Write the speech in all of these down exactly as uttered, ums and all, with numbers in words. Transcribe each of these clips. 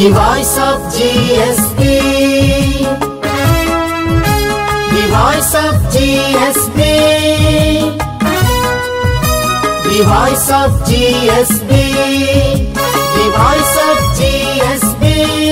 The voice of G S B, the voice of G S B, the voice of G S B, the voice of G S B.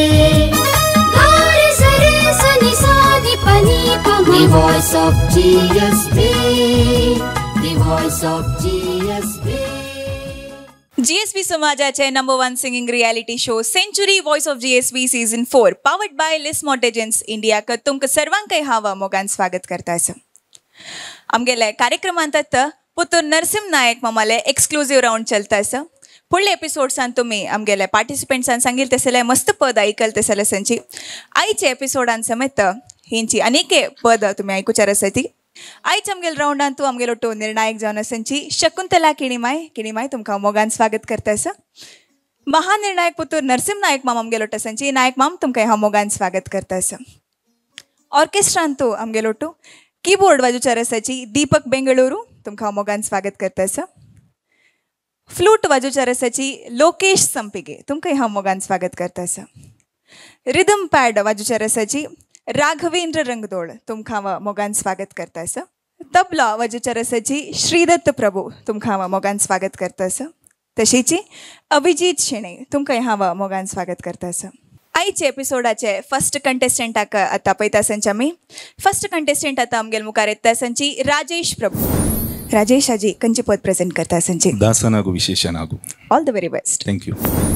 The voice of G S B, the voice of G S B. GSB समाजाचे number one singing reality show century voice of GSB season four powered by लिस्मॉट एजन्स India क तुमकां सर्वांकय हांव मोगान स्वागत करता आसा. आमगेले कार्यक्रमांत पुतूर नरसिंह नायक मामाले एक्सक्लुझिव्ह राउंड चलता आसा. फुडल्या एपिसोड्सान तुम्ही आमगेले पार्टिसिपेंट्सान सांगिल्ले तसले मस्त पद आयकल तसले संची आयच्या एपिसोडान समेत हेंची अनेके पद तुम्ही आयकुचार आसा ती. आयज आमगेल राउंडान तूं आमगेलो तो निर्णायक जावन आसची शकुंतला किणीमाय किणीमाय तुमकां मोगान स्वागत करता आसा. महानिर्णायक पुतूर नरसिंह नायक माम आमगेलो टसंची नायक माम तुमकां हांव मोगान स्वागत करता आसा. ऑर्केस्ट्रान तूं आमगेलो तो कीबोर्ड वाजोवचार आसाची दीपक बेंगळुरू तुमकां हांव मोगान स्वागत करता आसा. फ्लूट वाजोवचार आसाची लोकेश संपिगे तुमकां हांव मोगान स्वागत करता आसा. रिदम पॅड वाजोवचार आसाची राघवेंद्र रंगदोळ तुमकां हांव मोगान स्वागत करता आसा. तबला वाजोवचार आसाची श्रीदत्त प्रभू तुमकां हांव मोगान स्वागत करता आसा. तशीच अभिजीत शेणे तुमकां हांव मोगान स्वागत करता आसा. आयचे एपिसोडाचे फर्स्ट कंटेस्टंटाक आतां पळयता संची आमी. फर्स्ट कंटेस्टंट आतां आमगेले मुखार येता संची राजेश प्रभू. राजेश आजी खंयचें पद प्रेजेंट करता संची? दासनागू विशेषनागू. All the very best. Thank you.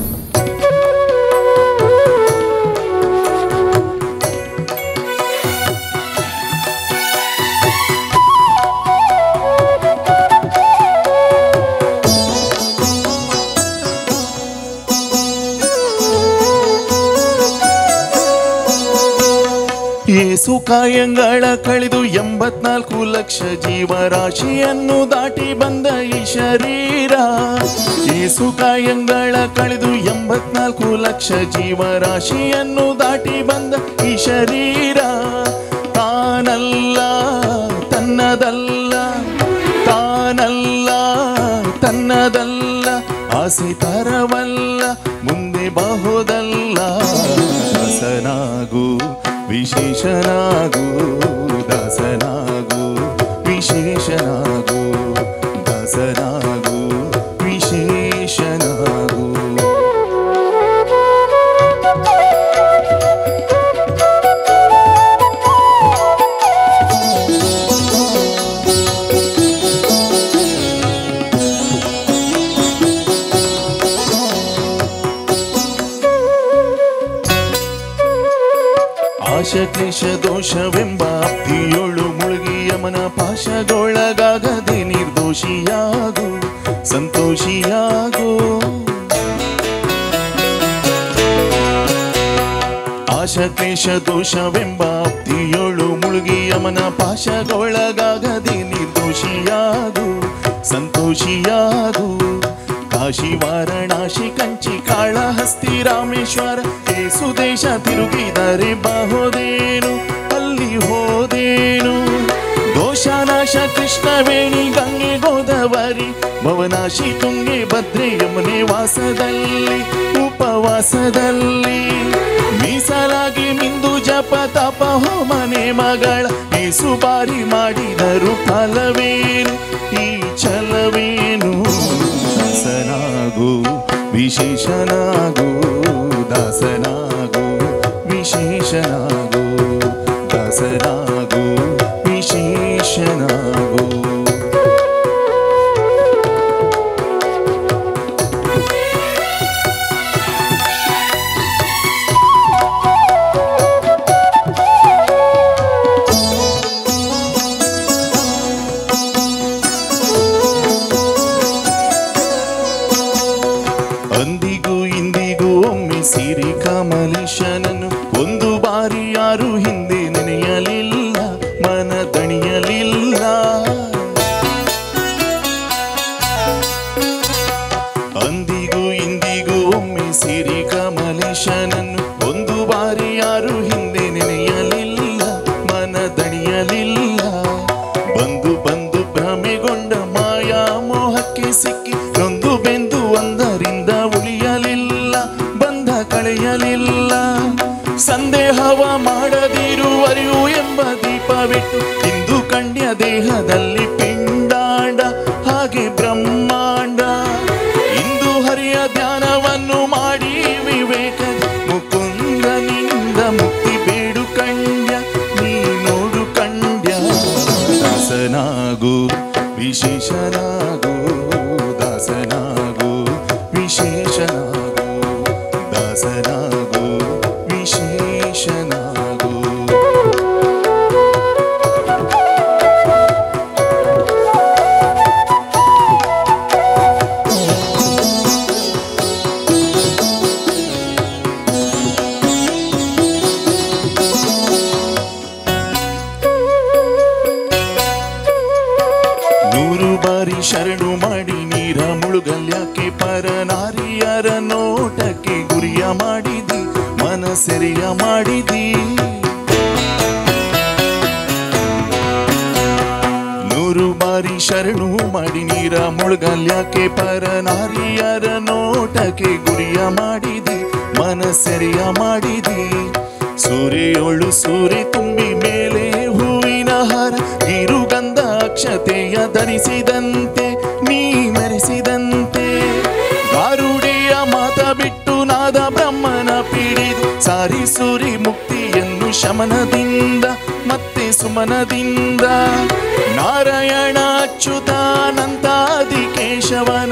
ಯೇಸು ಕಾಯಂಗಳ ಕಳೆದು ಎಂಬತ್ನಾಲ್ಕು ಲಕ್ಷ ಜೀವರಾಶಿಯನ್ನು ದಾಟಿ ಬಂದ ಈ ಶರೀರ. ಯೇಸು ಕಾಯಂಗಳ ಕಳೆದು ಎಂಬತ್ನಾಲ್ಕು ಲಕ್ಷ ಜೀವರಾಶಿಯನ್ನು ದಾಟಿ ಬಂದ ಈ ಶರೀರ. ತಾನಲ್ಲ ತನ್ನದಲ್ಲ, ತಾನಲ್ಲ ತನ್ನದಲ್ಲ, ಆಸೆ ತರವಲ್ಲ, ಮುಂದೆ ಬಹುದಲ್ಲ. ದಾಸನಾಗು ವಿಶೇಷನಾಗು, ದಾಸನಾಗು ವಿಶೇಷನಾಗು, ದಾಸನಾಗು ವಿಶೇಷನಾಗು. ಆಶಕ್ಲೇಶ ದೋಷವೆಂಬ ಅಬ್ಧಿಯೊಳು ಮುಳುಗಿ ಯಮನ ಪಾಶಗೊಳಗಾಗದೆ ನಿರ್ದೋಷಿಯಾಗು, ಸಂತೋಷಿಯಾಗು. ಆಶಕ್ಲೇಶ ದೋಷವೆಂಬ ಅಬ್ಧಿಯೊಳು ಮುಳುಗಿ ಯಮನ ಪಾಶಗೊಳಗಾಗದೆ ನಿರ್ದೋಷಿಯಾಗು, ಸಂತೋಷಿಯಾಗು. ಕಾಶಿ ವಾರಣಾಸಿ ಕಂಚಿ ಕಾಳಹಸ್ತಿ ರಾಮೇಶ್ವರ ಏಸು ದೇಶ ತಿರುಗಿದರೆ ಬಹುದೇನು ಅಲ್ಲಿ ಹೋದೇನು. ದೋಷನಾಶ ಕೃಷ್ಣವೇಣಿ ಗಂಗೆ ಗೋದಾವರಿ ಭವನಾಶಿ ತುಂಗೆ ಭದ್ರೆ ಯಮುನೆ ವಾಸದಲ್ಲಿ ಉಪವಾಸದಲ್ಲಿ ಮೀಸಲಾಗಿ ಮಿಂದು ಜಪ ತಪ ಹೋಮನೆ ಮಗಳ ಏಸು ಬಾರಿ ಮಾಡಿದರು ಫಲವೇನು ಈ ಛಲವೇನು. ದಾಸನಾಗು ವಿಶೇಷನಾಗು, ದಾಸನಾಗು ವಿಶೇಷನಾಗು, ದಾಸನಾಗು ವಿಶೇಷನಾಗು. ಅಂದಿಗೂ ಇಂದಿಗೂ ಒಮ್ಮೆ ಸಿರಿ ಕಮಲೇಶನನ್ನು ಒಂದು ಬಾರಿ ಯಾರು ಹಿಂದೆ ನೆನೆಯಲಿಲ್ಲ, ಮನ ದಣಿಯಲಿಲ್ಲ. ಅಂದಿಗೂ ಇಂದಿಗೂ ಒಮ್ಮೆ ಸಿರಿ ಕಮಲೇಶನನ್ನು ಒಂದು ಬಾರಿ ಯಾರು ಹಿಂದೆ ನೆನೆಯಲಿಲ್ಲ, ಮನ ದಣಿಯಲಿಲ್ಲ. ಬಂದು ಬಂದು ಭ್ರಮೆಗೊಂಡ ಮಾಯಾ ಮೋಹಕ್ಕೆ ಸಿಕ್ಕಿ ನೊಂದು ಬೆಂದು ಒಂದರಿಂದ ಉಳಿಯಲಿಲ್ಲ, ಬಂಧ ಕಳೆಯಲಿಲ್ಲ. ಮಾಡದಿರುವರಿಯು ಎಂಬ ದೀಪವಿಟ್ಟು ಇಂದು ಕಂಡ್ಯ ದೇಹದಲ್ಲಿ ಪಿಂಡಾಂಡ ಹಾಗೆ ಬ್ರಹ್ಮಾಂಡ. ಇಂದು ಹರಿಯ ಧ್ಯಾನವನ್ನು ಮಾಡಿ ವಿವೇಕ ಮುಕುಂದನಿಂದ ಮುಕ್ತಿ ಬೇಡು ಕಂಡ್ಯ ನೀ ನೋಡು ಕಂಡ್ಯ. ದಾಸನಾಗು ವಿಶೇಷನಾಗು ದಾಸನಾಗು ವಿಶೇಷನಾಗು ದಾಸನಾಗು ವಿಶೇಷನಾಗು. ನೂರು ಬಾರಿ ಶರಣು ಮಾಡಿ ನೀರ ಮುಳುಗಲ್ಯಾಕೆ ಪರನಾರಿಯರ ನೋಟಕ್ಕೆ ಗುರಿಯ ಮಾಡಿದಿ ಮನಸೆರೆಯ ಮಾಡಿದಿ. ನೂರು ಬಾರಿ ಶರಣು ಮಾಡಿ ನೀರ ಮುಳುಗಲ್ಯಾಕೆ ಪರನಾರಿಯರ ನೋಟಕ್ಕೆ ಗುರಿಯ ಮಾಡಿದಿ ಮನಸೆರೆಯ ಮಾಡಿದಿ. ಸೂರ್ಯೋಳು ಸೂರ್ಯ ತುಂಬಿ ಮೇಲೆ ಹೂವಿನ ಹಾರ ಗಿರುಗಂಧ ಅಕ್ಷತೆಯ ಧರಿಸಿದಂತೆ ನೀ ಮೆರೆಸಿದಂತೆ. ಗಾರುಡಿಯ ಮಾತ ಬಿಟ್ಟು ನಾದ ಬ್ರಹ್ಮನ ಪಿಡಿದು ಸಾರಿಸುರಿ ಮುಕ್ತಿಯನ್ನು ಶಮನದಿಂದ ಮತ್ತೆ ಸುಮನದಿಂದ. ನಾರಾಯಣ ಅಚ್ಯುತಾನಂತಾದಿ ಕೇಶವನ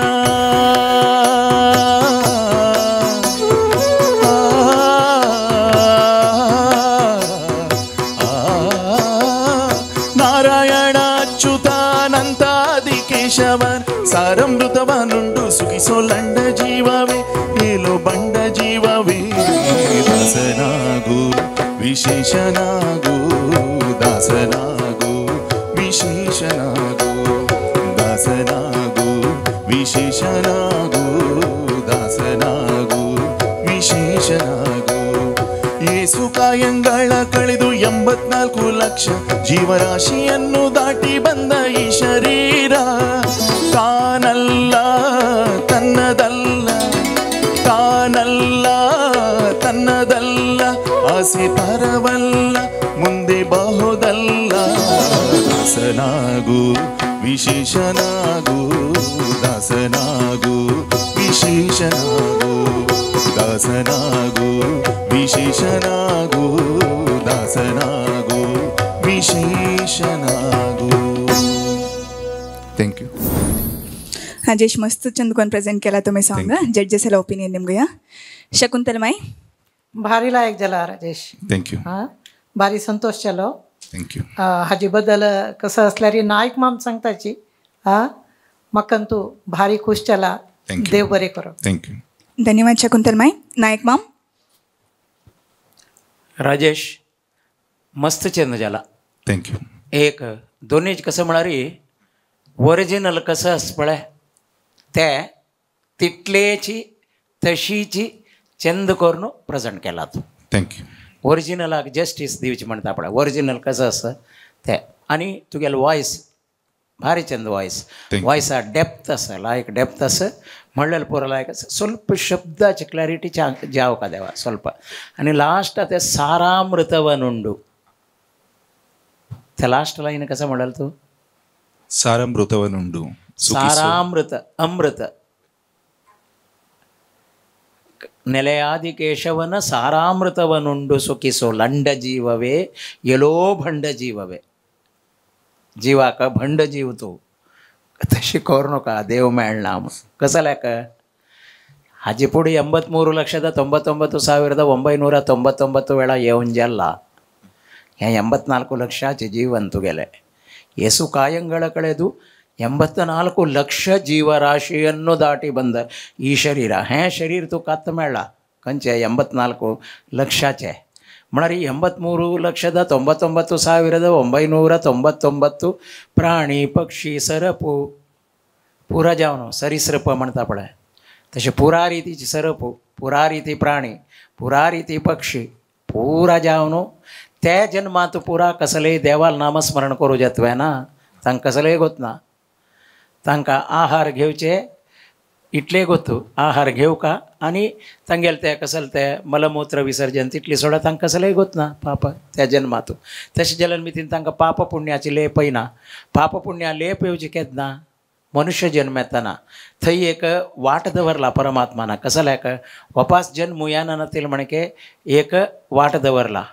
ಕೇಶವನ್ ಸಾರಮೃತವನುಂಡು ಸುಖಿಸೋ ಲಂಡ ಜೀವವೇ ಏಲೋ ಬಂಡ ಜೀವವೇ. ದಾಸನಾಗು ವಿಶೇಷನಾಗು ದಾಸನಾಗು ವಿಶೇಷನಾಗು ದಾಸನಾಗು ವಿಶೇಷನಾಗು ದಾಸನಾಗು ವಿಶೇಷನಾಗು. ಏಸು ಕಾಯಂಗಳ ಕಳೆದು ಎಂಬತ್ನಾಲ್ಕು ಲಕ್ಷ ಜೀವರಾಶಿಯನ್ನು ದಾಟಿ ಬಂದ ಈ ಶರೀರ ತಾನಲ್ಲ ತನ್ನದಲ್ಲ ತಾನಲ್ಲ ತನ್ನದಲ್ಲ ಆಸೆ ಪರವಲ್ಲ ಮುಂದೆ ಬಾಹುದಲ್ಲ. ದಾಸನಾಗು ವಿಶೇಷನಾಗು ದಾಸನಾಗು ವಿಶೇಷನಾಗು ದಾಸನಾಗು ವಿಶೇಷನಾಗು ದಾಸನಾಗು विशेषनागु. थँक्यू. अजेश मस्त चंदकोन प्रेझेंट केला तुम्ही सॉन्ग. जजेसला ओपिनियन निमगे. शकुंतलमाई भारी लायक झाला राजेश. थँक्यू. हां भारी संतोष झालो. थँक्यू. हाजी बद्दल कसं असल्यारी नायक माम सांगताची हां मक्कंतू भारी खुश झाला. देव बरे करो. थँक्यू. धन्यवाद शकुंतलमाई. नायक माम राजेश मस्त चेंज झाला. थँक्यू. एक दोन्ही कसं म्हणारी ओरिजिनल कसं असं पळय ते तितलेची तशीची चंद करून प्रेझेंट केला तू. थँक्यू. ओरिजिनलाक जस्टीस दिवची म्हणटा पळय ओरिजिनल कसं असं ते. आणि तुगेलो वॉयस भारी चंद वॉयस वॉयसा डेप्थ आसा लायक डेप्थ आसा म्हणलेलं पुरो लायक आसा. ಸ್ವಲ್ಪ ಶಬ್ದಾची ಕ್ಲಾರಿಟಿ ಚಾ ಜಾವ ಕದೇವ ಸ್ವಲ್ಪ. आणि लास्ट ते सारामृतवनुंडु त्या लास्ट लाईन कसं म्हणाल तू सारामृतवनुंडु सारामृत अमृत ನೆಲೆಯಾದಿ ಕೇಶವನ ಸಾರಾಮೃತವನುಂಡು ಸುಖಿಸೋ ಲಂಡ ಜೀವವೇ ಎಲೋ ಭಂಡ ಜೀವವೇ. जीवाक भंड जीव तू तशी करू नका देव मेळना कसं लेक. हाजी पुढे ಎಂಬತ್ಮೂರು ಲಕ್ಷದ ತೊಂಬತ್ತೊಂಬತ್ತು ಸಾವಿರದ ಒಂಬೈನೂರ ತೊಂಬತ್ತೊಂಬತ್ತು ವೇಳ येऊन जल्ला ह्या ಎಂಬತ್ನಾಲ್ಕು ಲಕ್ಷಾचे ಜೀವಂತು गेले. ಯೇಸು ಕಾಯಂಗಳ ಕಳೆದು ಎಂಬತ್ನಾಲ್ಕು ಲಕ್ಷ ಜೀವರಾಶಿಯನ್ನು ದಾಟಿ ಬಂದ ಈ ಶರೀರ ಹೇ ಶರೀರ तू ಕತ್ತ ಮೇಳ ಕಂಚೆ ಎಂಬತ್ನಾಲ್ಕು ಲಕ್ಷಾಚೆ म्हणारी ಎಂಬತ್ಮೂರು ಲಕ್ಷದ ತೊಂಬತ್ತೊಂಬತ್ತು ಸಾವಿರದ ಒಂಬೈನೂರ ತೊಂಬತ್ತೊಂಬತ್ತು प्राणी पक्षी सरपू पुरा जावनो सरीसृप म्हणता पळय तसे पुरा रितीची सरपू पुरा रिती प्राणी पुरा रिती पक्षी पुरा जावनो ते जन्मात पुरा कसले देवाल नामस्मरण करू जत्वे ना तांकां कसलेय गोत ना. तांकां आहार घेवचे इटले गोतू आहार घेऊ का आणि तांगेलते कसलते मलमूत्र विसर्जन तितली सोडा तांकां कसलेय गोत ना पाप त्या जन्मातू तशें जल्म मितीन तांकां पाप पुण्याची लेप येना पाप पुण्या लेप येवची केन्ना मनुष्य जन्म येतना थंय एक वाट दवरला परमात्माना कसल्याक वपास जन्म मुयाना नतील म्हणके एक वाट दवरला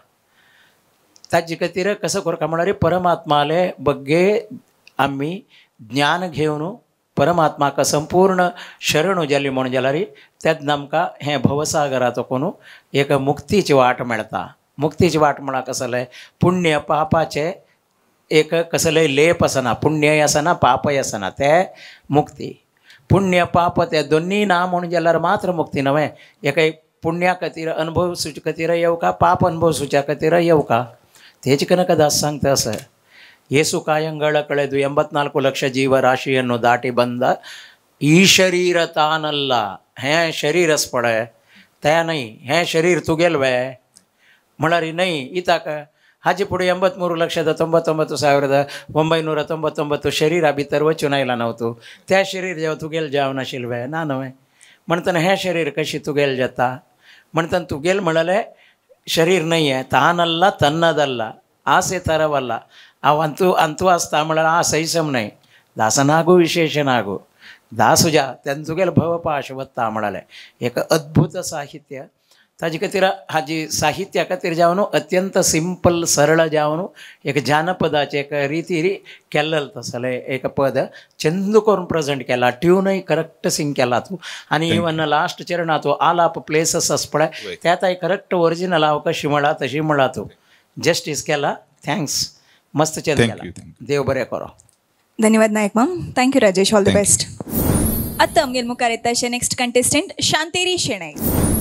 ताजे खातीर कसं करता म्हणल्यार परमात्माले बग्गे आमी ज्ञान घेवन परमात्माक संपूर्ण शरण जाली म्हण जाल्यार तेच आमकां हें भवसागराचो कोण एक मुक्तीची वाट मेळटा मुक्तीची वाट म्हळ्यार कसलें पुण्य पापाचे एक कसलेय लेप आसना पुण्यय आसना पापय आसना ते मुक्ती पुण्य पाप ते दोन्ही ना म्हण जाल्यार मात्र मुक्ती न्हय एका पुण्या खातीर अनुभव सुचे खातीर येवं का पाप अनुभव सुच्या खातीर येवं का तेज ಕನಕದಾಸ್ सांगता असं ಯೇಸು ಕಾಯಂಗಳ ಕಳೆದು ಎಂಬತ್ನಾಲ್ಕು ಲಕ್ಷ ಜೀವರಾಶಿಯನ್ನು ದಾಟಿ ಬಂದ ಈ ಶರೀರ ತಾನಲ್ಲ ಹೇ ಶರೀರಸ್ ಪಡೆ त्या नाही हे शरीर तुगेल्वे म्हळ्यार नाही इताक हाजे फुडें ಎಂಬತ್ಮೂರು ಲಕ್ಷದ ತೊಂಬತ್ತೊಂಬತ್ತು ಸಾವಿರದ ಒಂಬೈನೂರ ತೊಂಬತ್ತೊಂಬತ್ತು शरीरा भितर वचून आयला नव्हतो त्या शरीर जेव्हा तुगेल जाव नाशिल्वे ना न्हय म्हणटना हें शरीर कशी तुगेल जाता म्हणटना तुगेल म्हळ्यार शरीर नाही आहे ತಾನಲ್ಲ ತನ್ನದಲ್ಲ ಆಸೆ ತರವಲ್ಲ ಅವಂತೂ ಅಂತೂ ಆಸ್ತಾ म्हळ्यार ಆ ಸೈಸम नाही दासनागू विशेषनागू दासुजा त्यांचुगेल भवपाश वत्ता म्हळ्यार एक अद्भुत साहित्य ताजे खातीर हाजी साहित्या खातीर जावन अत्यंत सिंपल सरळ जावन एक जानपदाचे एक रिती केल्लें तसलें एक पद चंद करून प्रेजेंट केला ट्यूनय करेक्ट सिंग केला तूं आनी इवन लास्ट चरणा तूं आलाप प्लेसस आस पळय त्यात करेक्ट ओरिजिनल हांव कशी म्हणला तशी म्हणला तूं जस्टीस केला थँक्स मस्त चेंज केला देव बरें करो धन्यवाद Nayak ma'am thank you Rajesh all the best आतां आमगेर मुखार येता अशें नेक्स्ट कंटेस्टंट शांतेरी शेणै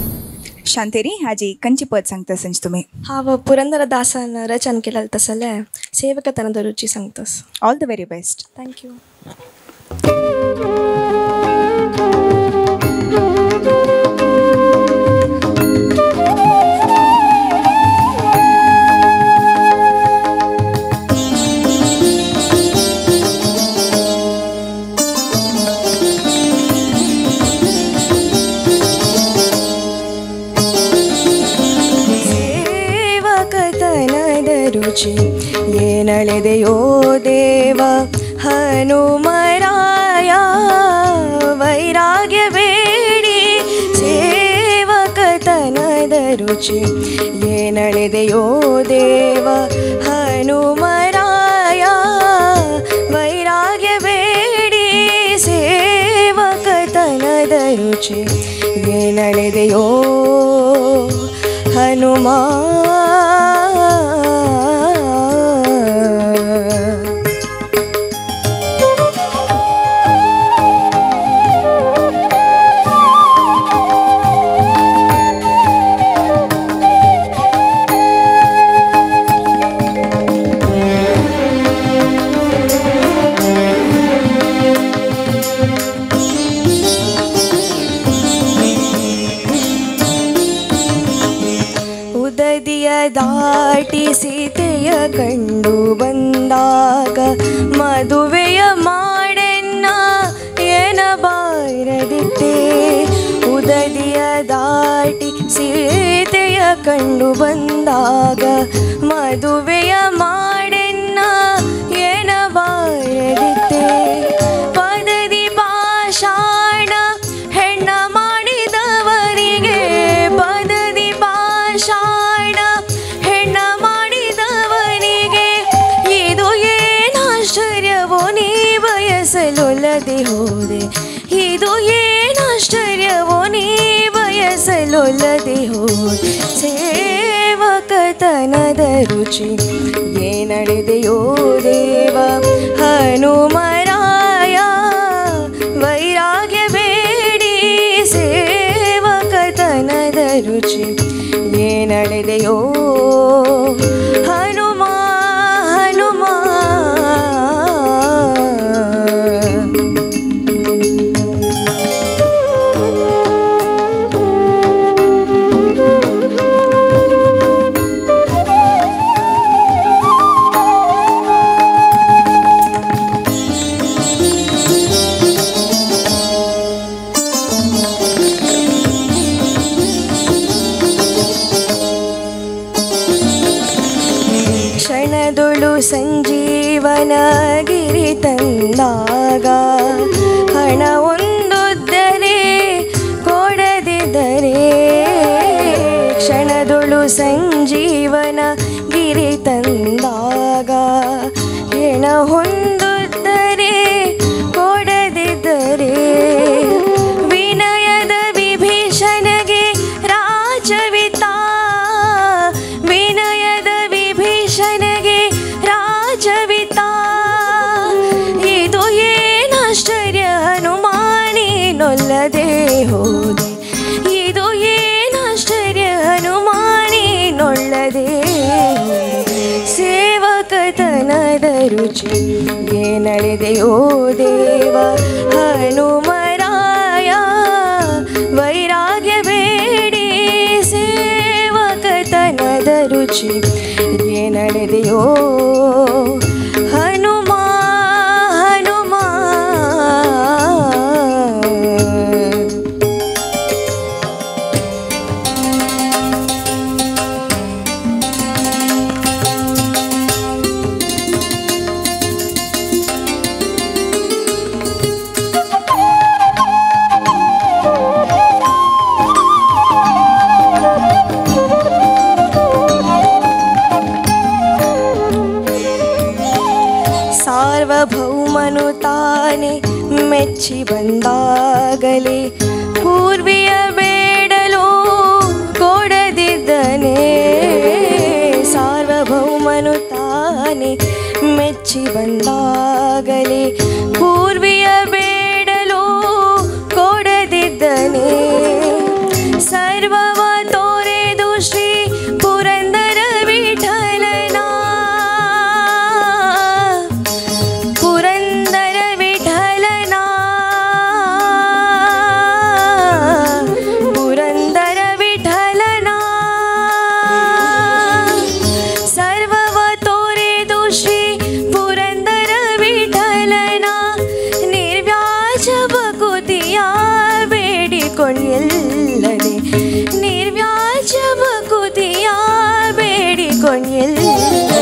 शांतेरी हाजी खंयची पद सांगता संज तुमी हांव पुरंदरदासान रचन केलेलें तसलें सेवकतना धरुची सांगतास all the very best thank you ರುಚಿ ಏನಳೆದೆಯೋ ದೇವ ಹನುಮರಾಯ ವೈರಾಗ್ಯ ಬೇಡಿ ಸೇವಕತನದ ರುಚಿ ಏನಳೆದೆಯೋ ದೇವ ಹನುಮರಾಯ ವೈರಾಗ್ಯ ಬೇಡಿ ಸೇವಕತನದ ರುಚಿ ಏನಳೆದೆಯೋ ಹನುಮ ದಾಟಿ ಸೀತೆಯ ಕಂಡು ಬಂದಾಗ ಮದುವೆಯ ಮಾಡೆನ್ನ ಎನಬಾರದಿತ್ತೆ ಉದದಿಯ ದಾಟಿ ಸೀತೆಯ ಕಂಡು ಬಂದಾಗ ಮದುವೆಯ ಮಾಡೆನ್ನ ಎನಬಾರದಿತ್ತೆ ಪದದಿ ಪಾಷಾಣ ಹೆಣ್ಣ ಮಾಡಿದವರಿಗೆ ಪದದಿ ಪಾಷಾಣ ಬಯಸಲೊಲ್ಲದೆ ಹೋದೆ ಇದು ಏನಾಶ್ಚರ್ಯವೋ ನೀ ಬಯಸಲೊಲ್ಲದೆ ಹೋದೆ ಸೇವಕತನದ ರುಚಿ ಏನಳೆದೆಯೋ ದೇವ ಹನುಮರಾಯ ವೈರಾಗ್ಯ ಬೇಡಿ ಸೇವಕತನದ ರುಚಿ ಏನಳೆದೆಯೋ ಹನುಮ ಹನುಮ ಸಂಜೀವನ ಗಿರಿ ತಂದಾಗ ಹಣ ಒಂದೊದ್ದರೆ ಕೊಡದಿದ್ದರೆ ಕ್ಷಣದೊಳು ಸಂಜೀವನ ಗಿರಿ ತಂದಾಗ ಹೆಣ ಹೊಂದುತ್ತದೆ ಕೊಡದಿದ್ದರೆ ವಿನಯದ ವಿಭೀಷಣಗೆ ರಾಜವಿತ ವಿನಯದ ವಿಭೀಷಣಗೆ ರಾಜವಿತ ಇದು ಏನಾಶ್ಚರ್ಯ ಹನುಮಾನಿ ನೊಲ್ಲದೆ ಹೋದೆ ಇದು ಏನಾಶ್ಚರ್ಯ ಹನುಮಾನಿ ನೊಳ್ಳದೆ ಸೇವಕತನದ ರುಚಿ ಏನಳೆದೆಯೋ ದೇವ ಹನುಮರಾಯ ವೈರಾಗ್ಯ ಬೇಡಿ ಸೇವಕತನದ ರುಚಿ ಏನಳೆದೆಯೋ ಹನುಮ ಹನುಮ ಸಾರ್ವಭೌಮನು ತಾನೆ ಮೆಚ್ಚಿ ಬಂದಾಗಲೇ ಪೂರ್ವಿಯ ಬೇಡಲು ಕೊಡದಿದ್ದನೆ ಸಾರ್ವಭೌಮನು ತಾನೆ ಮೆಚ್ಚಿ ಬಂದಾಗಲೇ ಪೂರ್ವಿಯ ಬೇಡಲು ಕೊಡದಿದ್ದನೆ ಸರ್ವವ ತೋರೆದು ಶ್ರೀ ಪುರಂದರ ವಿಠಲನ ಪುರಂದರ ವಿಠಲನ ಪುರಂದರ ವಿಠಲನ ಸರ್ವವ ತೋರೆದು ಶ್ರೀ ಪುರಂದರ ವಿಠಲನ ನಿರ್ವ್ಯಾಜ ಭಕುತಿಯ ಬೇಡಿಕೊಳ್ಳದೆ ನಿರ್ವ್ಯಾಜ ಭಕುತಿಯ ಬೇಡಿಕೊಳ್ಳದೆ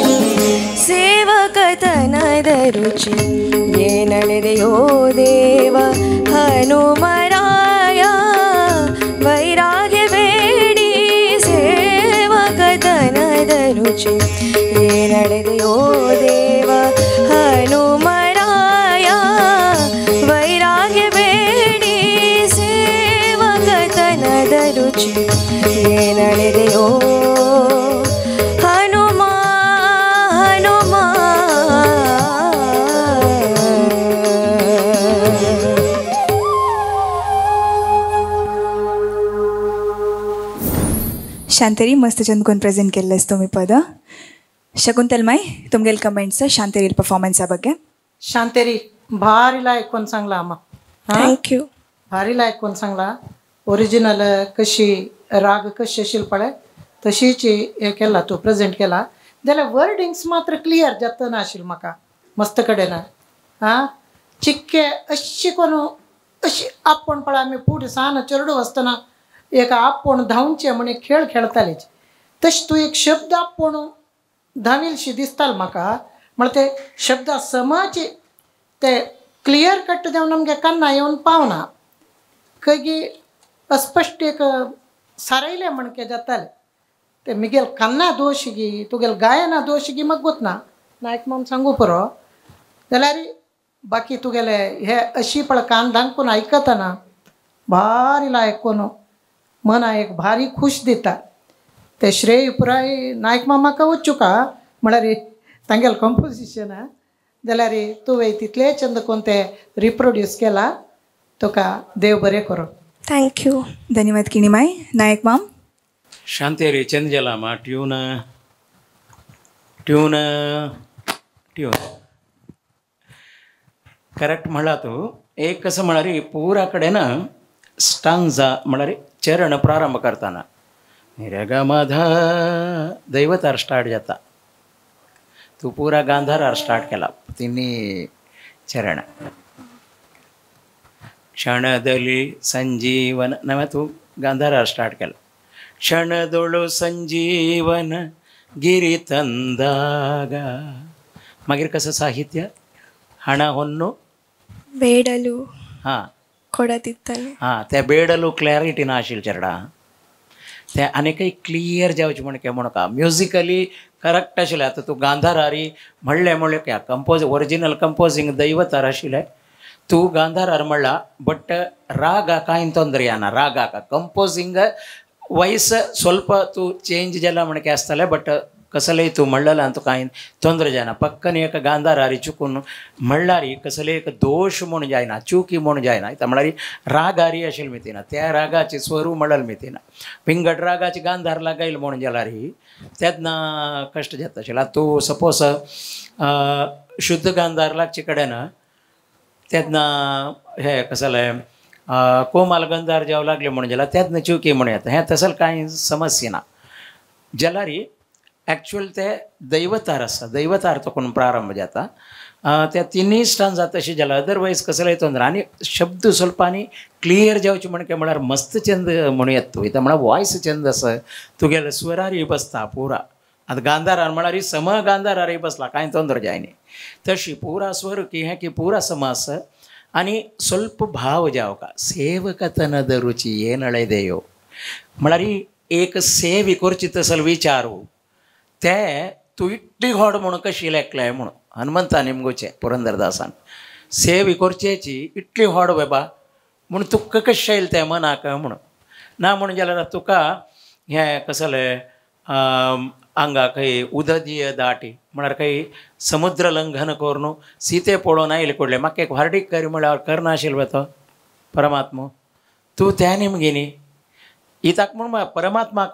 ಸೇವಕತನದ ರುಚಿ ಏನಳೆದೆಯೋ ದೇವ ಹನುಮರಾಯ ವೈರಾಗ್ಯ ಬೇಡಿ ಸೇವಕತನದ ರುಚಿ ಏನಳೆದೆಯೋ ದೇವ ಹನುಮರಾಯ ವೈರಾಗ್ಯ ಬೇಡಿ ಸೇವಕತನದ ರುಚಿ ಏನಳೆದೆಯೋ ಹನುಮ ಹನುಮ शांतेरी मस्त चंदकून प्रेझेंट केल्लेस तुम्ही पद शकुंतल माई तुमगेल कमेंट्स शांतेरी परफॉर्मन्सा ಬಗ್ಗೆ शांतेरी भारीला ऐकून सांगला अम्मा हां ಥ್ಯಾಂಕ್ ಯು भारीला ऐकून सांगला ओरिजिनल कशी राग कशी शिल्पळे तशीची हे केला तू प्रेझेंट केला जाल्यार वर्डिंग्स मात्र क्लियर जाता नाशिल म्हाका मस्त कडेन हां चिक्के अशी कोण अशी आपण पळय आमी फुडें सान चेडू आसतना एक आपण धांवचे म्हण एक खेळ खेळटालीच तशी तू एक शब्द आपण धांविलशी दिसताल म्हाका म्हळ्यार ते शब्द समाचे ते क्लियर कट देवन आमगे कान्ना येवन पावना खंय अस्पश्ट एक सारयले म्हणके जाताले ते मिगेल कान्ना दोश गी तुगेल गायना दोश गी म्हाका गोतना नायक माम सांगू पुरो जाल्यार बाकी तुगेले हे अशी पळय कान धांकून आयकतना भारी आयकून मना एक भारी खुश दिता ते श्रेय पुराय नायक मामाका वचूका म्हळ्यार तांगेल कंपोजिशन जाल्यार तुवें तितले चंद कोण ते रिप्रोड्यूस केला तुका देव बरें करो ಥ್ಯಾಂಕ್ ಯು धन्यवाद किणी माई नायक माम शांतेरी चंदजलाम ट्यून ट्यून ट्यून करेक्ट म्हणला तू एक कसं म्हणारी पुरा कडेन स्टांजा म्हणारी चरण प्रारंभ करताना निरगमधा दैवतार स्टार्ट जाता तू पुरा गांधारार स्टार्ट केला तिन्ही चरण क्षणदली संजीवन नव्हे तू गांधारार स्टार्ट केला क्षणदोळु संजीवन गिरी ತಂದಾಗ मागीर कसं साहित्य हाणा होन्नू ಬೇಡಲು हां ಕೊಡದಿತ್ತಲೆ हां त्या बेडलू क्लॅरिटी ना आशिल्ली चेडा ते आनीकय क्लियर जावचें म्हण काय म्हणून का म्युजिकली करेक्ट आशिल्लें आतां तूं गांधारारी म्हणलें म्हणलें क्या कंपोज ओरिजिनल कंपोजींग दैवतार आशिल्लें तूं गांधारार म्हणला बट रागा कांय ತೊಂದರೆ ना रागाक कंपोजींग वॉयस ಸ್ವಲ್ಪ तूं चेंज जाला म्हण काय आसतलें बट कसलेय तूं म्हणलें आनी तुका कांय ತೊಂದರೆ जायना पक्कन एक गांधारारी चुकून म्हणल्यार कसले एक दोश म्हूण जायना चुकी म्हूण जायना म्हळ्यार रागारी आशिल्ली मितीना त्या रागाची स्वरू म्हणल मितीना पिंगट रागाची गांधार लागायल म्हूण जाल्यार तेन्ना कश्ट जाता आशिल्लो तूं सपोज शुद्ध गांधार लागचे कडेन तेन्ना हे कसलें कोमाल गंधार जावं लागले म्हणून जाल्यार तेन्ना चुकी म्हूण येता हें तसलें कांय समस्या ना जाल्यार ॲक्च्युअल ते दैवतार आसा दैवतार तो कोण प्रारंभ जाता त्या तिनूय स्टांजा तशी जाल्यार अदरवायज कसलेय ತೊಂದರೆ आनी शब्द ಸ್ವಲ್ಪ आनी क्लियर जावचे म्हण काय म्हळ्यार मस्त छंद म्हणून येता तूं इता म्हळ्यार वॉयस छंद आसा तुगेले स्वरारी बसता पुरा आतां गांधारार म्हळ्यार सम गांधारारी बसला कांय ತೊಂದರೆ जायनी तशी पुरा स्वर की हें की पुरा समास आनी ಸ್ವಲ್ಪ भाव जावका ಸೇವಕತನದ ರುಚಿ ಏನಳೆದೆಯೋ म्हळ्यार एक ಸೇವೆ करची तसल विचारू ते तूं इट्टी व्हड म्हणून कशी लेखलें म्हणून हनुमंता निमगोचे पुरंदरदासान सेवी करचेची इतली व्हड बाबा म्हूण तुका कशें येयलें तें मनाक म्हणून ना म्हणून जाल्यार तुका हें कसलें हांगा खंय उददीय दाटी म्हळ्यार खंय समुद्र लंघन करून सीते पळोवन आयले कडले म्हाका एक वार्डीक करी म्हळ्यार करनाशिल्लो तो परमात्मा तूं त्या निमगेनी इताक म्हूण परमात्माक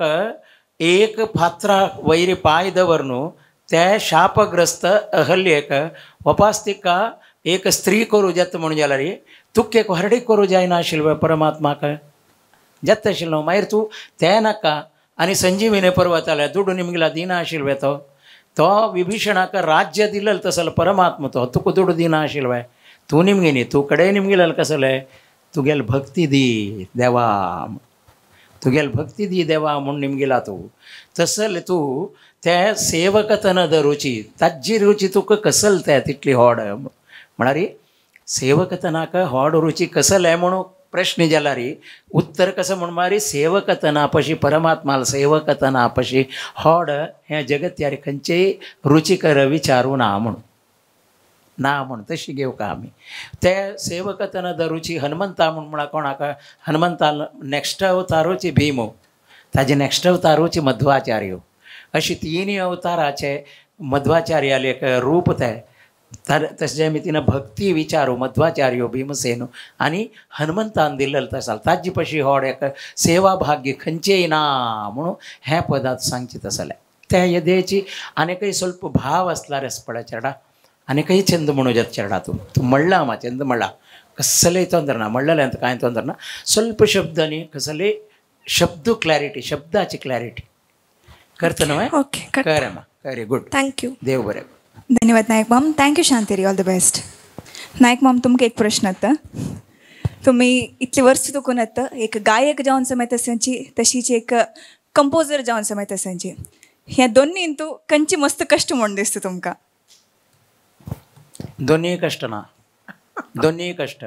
एक फात्रा वैरी पांय दवर न्हू त्या शापग्रस्त अहल्येक वपास्तिका एक स्त्री करूं जेता म्हणून जाल्यार तुका एक हरडीक करूं जायना आशिल्लो परमात्माक जेता आशिल्लो मागीर तूं तें नाका आनी संजीवनी पर्वताल्या दुडू निमगेला दिना आशिल्लो तो तो विभीषणाक राज्य दिलेलो तसलो परमात्मा तो तुका दुडू दिना आशिल्लो तूं निमगेनी तूं कडेन निमगेलें कसलें तुगेले भक्ती दी देवा तुगेल भक्ती दी देवा म्हूण निमगेला तूं तसल तूं त्या सेवकतनद रुची ताजी रुची तुका कसल तें तितली व्हड म्हळ्यार सेवकतनाक व्हड रुची कसलें म्हणून प्रश्न जाल्यार उत्तर कसं म्हण मारी सेवकतना पशी परमात्माला सेवकतना पशी व्हड हें जगत्यार खंयचेय रुचीकर विचारूं ना म्हणून ना म्हणून तशी घेवका आमी ते सेवकतनद रुची हनुमंता म्हूण म्हळ्यार कोणाक हनुमंता नॅक्स्ट अवतारूची भीमो ताजे नॅक्स्ट अवतारूची मध्वाचार्य अशी तिनूय अवताराचे मध्वाचार्याले एक रूप ते तर तशे मितीन भक्ती विचारू मध्वाचार्यो भीमसेन आनी हनुमंतान दिल्लेलो तसा ताजी पशी व्हड एक सेवा भाग्य खंयचेय ना म्हणून हें पदार्थ सांगचे तसलें त्या यदेची आनीकय ಸ್ವಲ್ಪ भाव आसल्यार पळय चेडा आनीकय छंद म्हणून येता चेडा तूं तूं म्हणला मा छंद म्हणला कसलेय ತೊಂದರೆ ना म्हणलेलें ಅಂತ कांय ತೊಂದರೆ ना ಸ್ವಲ್ಪ शब्दांनी कसले शब्द क्लॅरिटी शब्दाची क्लॅरिटी करता न्हय ओके कर मा वेरी गुड थँक्यू देव बरें धन्यवाद Nayak ma'am thank you Shanteri all the best Nayak ma'am तुमकां एक प्रश्न येता तुम्ही इतली वर्स चुकून येता एक गायक जावन समय तसांची तशीच एक कंपोजर जावन समय तसांची ह्या दोन्ही तूं खंयची मस्त कश्ट म्हूण दिसता तुमकां दोन्ही कष्ट ना दोन्ही कष्ट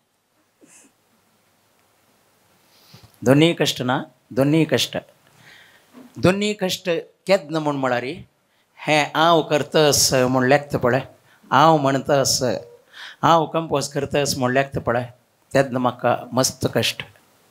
दोन्ही कष्ट ना दोन्ही कष्ट दोन्ही कष्ट केद म्हूण म्हळ्यार हें हांव करतस म्हूण लेखता पळय हांव म्हणटस हांव कंपोज करतस म्हूण लेखता पळय तेन्ना म्हाका मस्त कश्ट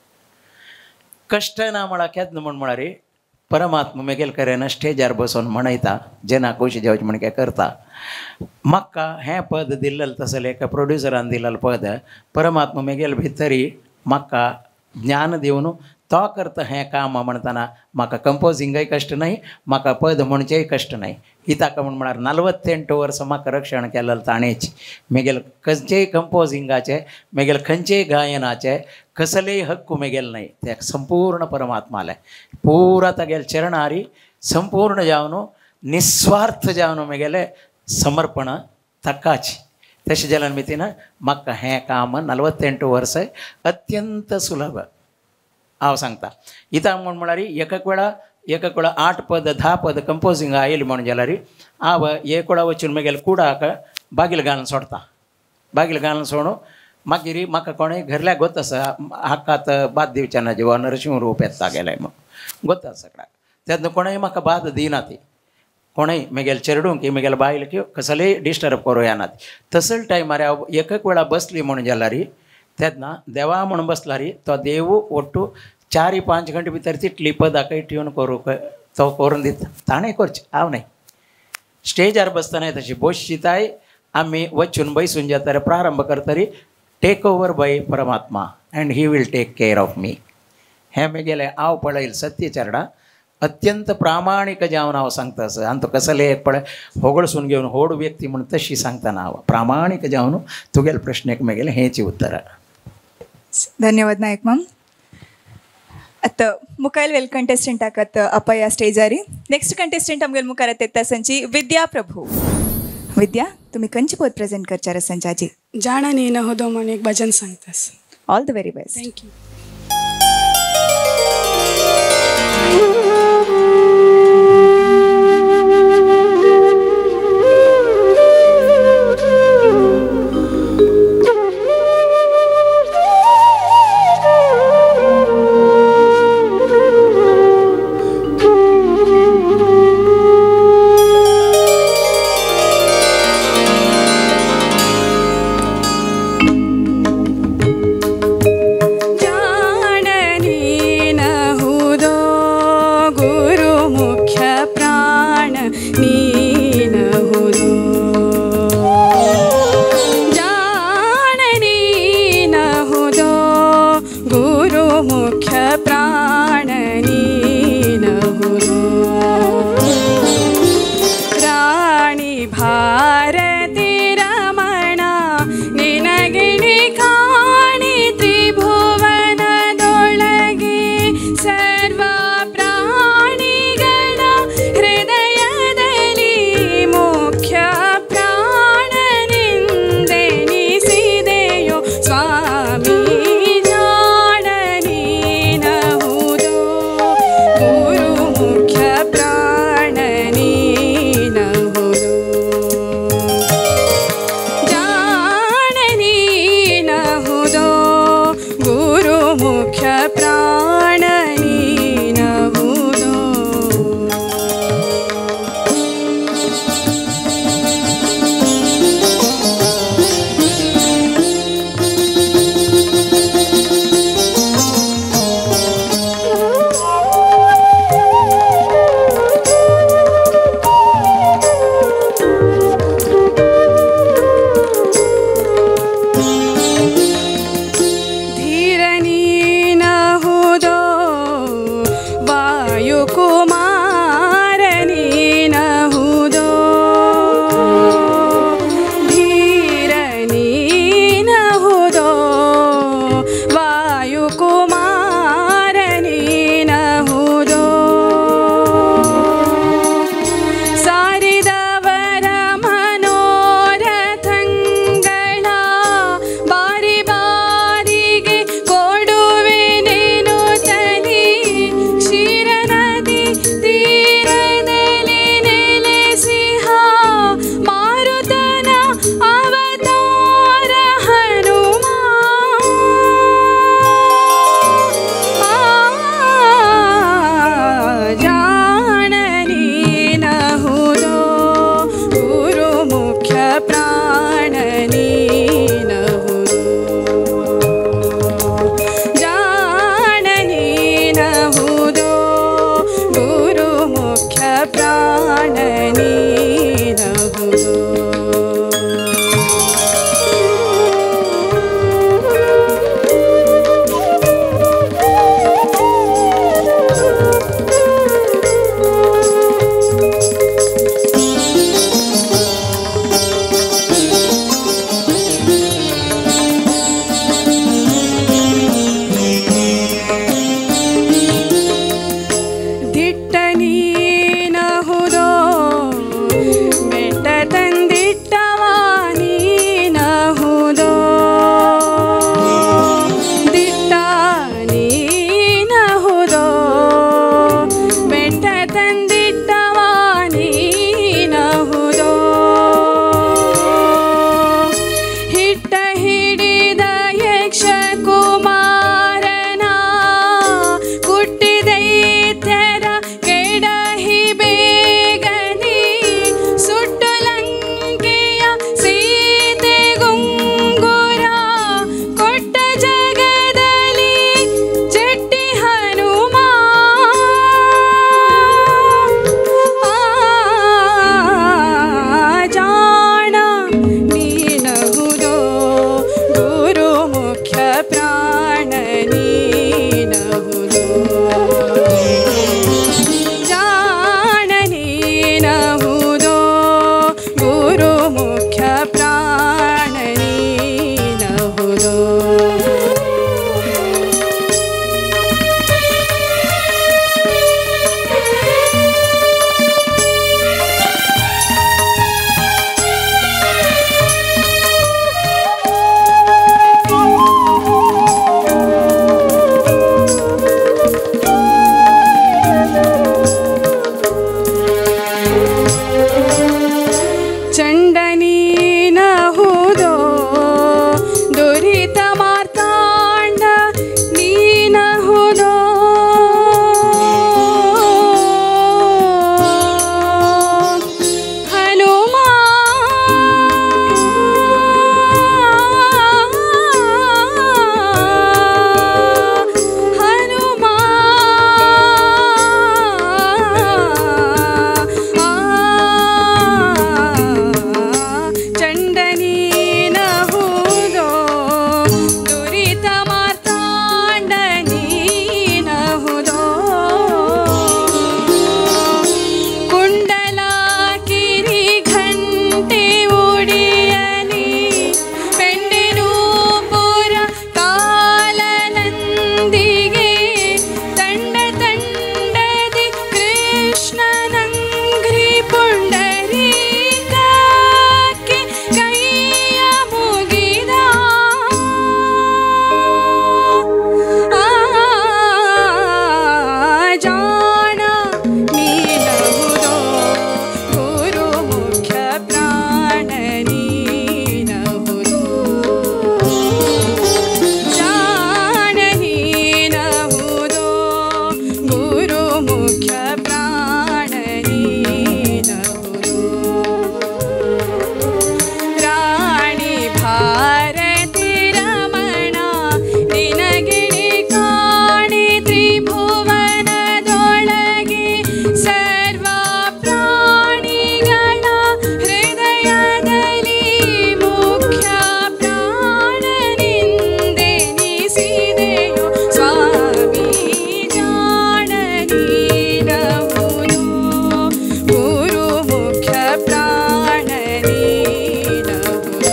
कश्ट ना म्हळ्यार केन्ना म्हूण म्हळ्यार परमात्मा मेगेल करेन स्टेजार बसून म्हणयता जेना खुशी जावची म्हण काय करता म्हाका हें पद दिल्लें तसलें एका प्रोड्युसरान दिल्लें पद परमात्मा मेगेल भितरी म्हाका ज्ञान दिवन तो करता हें काम म्हणटना म्हाका कंपोजिंगय कश्ट न्हय म्हाका पद म्हणचेय कश्ट न्हय ही ताका म्हण म्हळ्यार नलवत्तेंट वर्सां म्हाका रक्षण केलें ताणेंच मेगेल खंयचेय कंपोजिंगाचे मेगेल खंयचेय गायनाचे कसलेय हक्क मेगेल न्हय ते संपूर्ण परमात्माले पुरा तागेले चरणारी संपूर्ण जावन निस्वार्थ जावन मेगेले समर्पण ताकाच तशें जाल्यार मितीन म्हाका हें काम नलवत्तेंट वर्सां अत्यंत सुलभ हांव सांगता इता म्हण म्हळ्यार एक एक वेळा एका कोळा आठ पद दहा पद कंपोजिंग आयली म्हणून गेला री आव हे कोळा वचून मागीर कुडाक बागील घालून सोडता बागील घालून सोडून मागीर म्हाका कोणें घरल्या गोत आसा हाकात बाद दिवच्या जिवा नरसिंह रूप येता गेलें मग गोत आसा सगळ्याक तेन्ना कोणेंय म्हाका बाद दिना ती कोणेंय म्हगेल चेडूंक की म्हगेल बायल की कसलेय डिस्टर्ब करूं ना तसले टायमार हांव एकच वेळा बसली म्हणून गेला री तेन्ना देवा म्हणून बसला री तो देव ಒಟ್ಟು चार पांच गंटे भितर तितली पदां ट्यून करूं तो करून दिता ताणें करचें हांव न्हय स्टेजार बसतना तशी बसशीताय आमी वचून बैसून जेतार प्रारंभ करतरी टेक ओवर बाय परमात्मा and he will take care of me हें म्हगेलें हांव पळयल सत्यचरणा अत्यंत प्रामाणीक जावन हांव सांगता असं आनी तो कसले एक पळय होगळसून घेवन होड व्यक्ती म्हण तशी सांगतना हांव प्रामाणीक जावन तुगेले प्रश्नेक म्हगेलें हेंच उत्तर धन्यवाद नायक मॅम आता मुखायल वेल कंटेस्टंटाक आतां अपया स्टेजारी नेक्स्ट कंटेस्टंट आमगेले मुखार येता संची विद्या प्रभू विद्या तुम्ही खंयची पद प्रेजेंट करचार संचाची जाणा नी न होदो म्हणून एक भजन सांगतास all the very best thank you जा मुख्य प्राण नीनहुदो राणी भारती रमण निनगिಣಿ ಕಾಣಿ ತ್ರಿಭುವನದೊಳಗೆ ಸರ್ವ ಪ್ರಾಣಿಗಳ ಹೃದಯದಲ್ಲಿ ಮುಖ್ಯ ಪ್ರಾಣನೆಂದೆನಿಸಿದೆಯೋ ಸ್ವಾಮಿ ಜಾಣ ನೀನಹುದು ಗುರು ಮುಖ್ಯ ಪ್ರಾಣ ನೀನಹುದು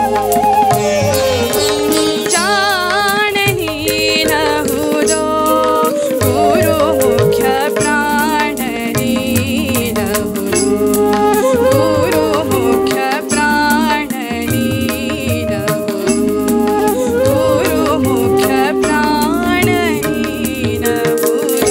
ಜಾಣ ನೀನಹುದೋ ಗುರು ಮುಖ್ಯ ಪ್ರಾಣ ನೀನಹುದು ಗುರು ಮುಖ್ಯ ಪ್ರಾಣ ನೀನಹುದು ಗುರು ಮುಖ್ಯ ಪ್ರಾಣ ನೀನಹುದು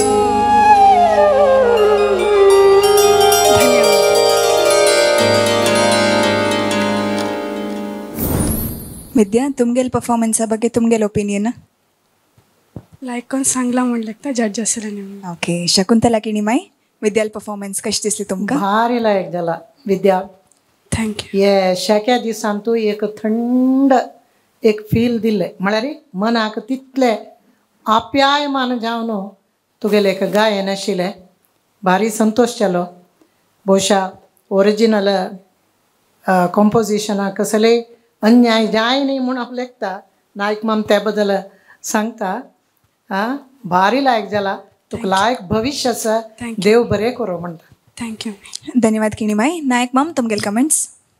विद्या तुमगेल परफॉर्मन्सा ಬಗ್ಗೆ तुमगेल ओपिनियन लायक कोण सांगला म्हणलं तर जज असेल नेमून ओके शकुंतला किणीमाई विद्याल परफॉर्मन्स कशी दिसली तुमका भारी लायक झाला विद्या थँक्यू हे शेक्या दिसांतू एक थंड एक फील दिले म्हळ्यार मनाक तितले आप्यायमान जावन तुगेले एक गायन आशिल्लें भारी संतोष जालो बहुशा ओरिजिनल कंपोजिशनाक कसले अन्याय जाय न्ही म्हूण हांव लेखता नायक माम त्या बद्दल सांगता आं भारी लायक जाला तुका लायक भविष्य आसा Thank you. देव बरें करूं म्हणटा थँक्यू धन्यवाद किणीमाई नायक माम तुमगेल कमेंट्स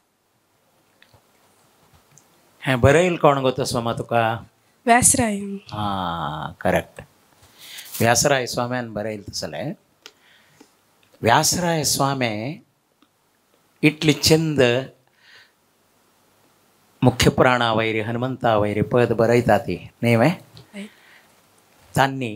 हें बरयल कोण गो सोमा तुका व्यासराय हां करेक्ट व्यासराय स्वाम्यान बरयल तसलें व्यासराय स्वामी इतली चंद मुख्य प्राणा वैरी हनुमंता वैरी पद बरयता ती ನೇವೆ ತಾನ್ನಿ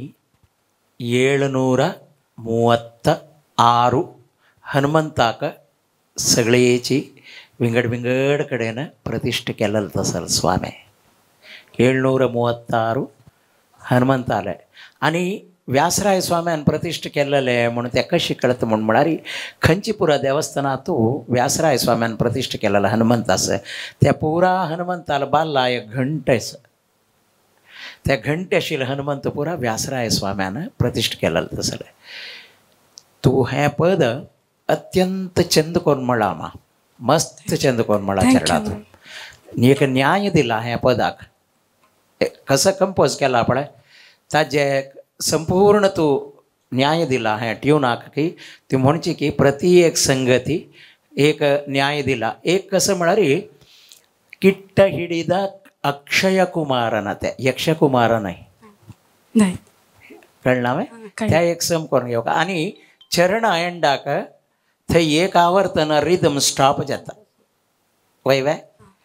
ಏಳುನೂರ ಮೂವತ್ತ ಆರು हनुमंताक सगळेची विंगड विंगड कडेन प्रतिष्ठा केलेलो तसल स्वामी ಏಳುನೂರ ಮೂವತ್ತಾರು हनुमंताले आनी व्यासराय स्वाम्यान प्रतिश्ठ केलेले म्हणून ते कशी कळत म्हण म्हळ्यार खंचीपुरा देवस्थानातू व्यासराय स्वाम्यान प्रतिश्ठ केलेलो हनुमंत आसा त्या पुरा हनुमंताला बाल्ला एक घंट आसा त्या घंटे आशिल्ले हनुमंत पुरा व्यासराय स्वाम्यान प्रतिश्ठ केलेलो तसले तूं हें पद अत्यंत चंद करून म्हणला मा मस्त चंद करून म्हणला चरडा तूं एक न्याय दिला ह्या पदाक कसं कंपोज केला पळय ताजे संपूर्ण तू न्याय दिला हे ट्यूनाक की ती म्हणची की प्रति एक संगती एक न्याय दिला एक कसं म्हळ्यार किट्ट हिडिद अक्षय कुमारन ते यक्षकुमार न्हय नाही कळना वे त्या एक सम करून घेवका आनी चरण एंडाक थंय एक आवर्तन रिदम स्टॉप जाता वय वे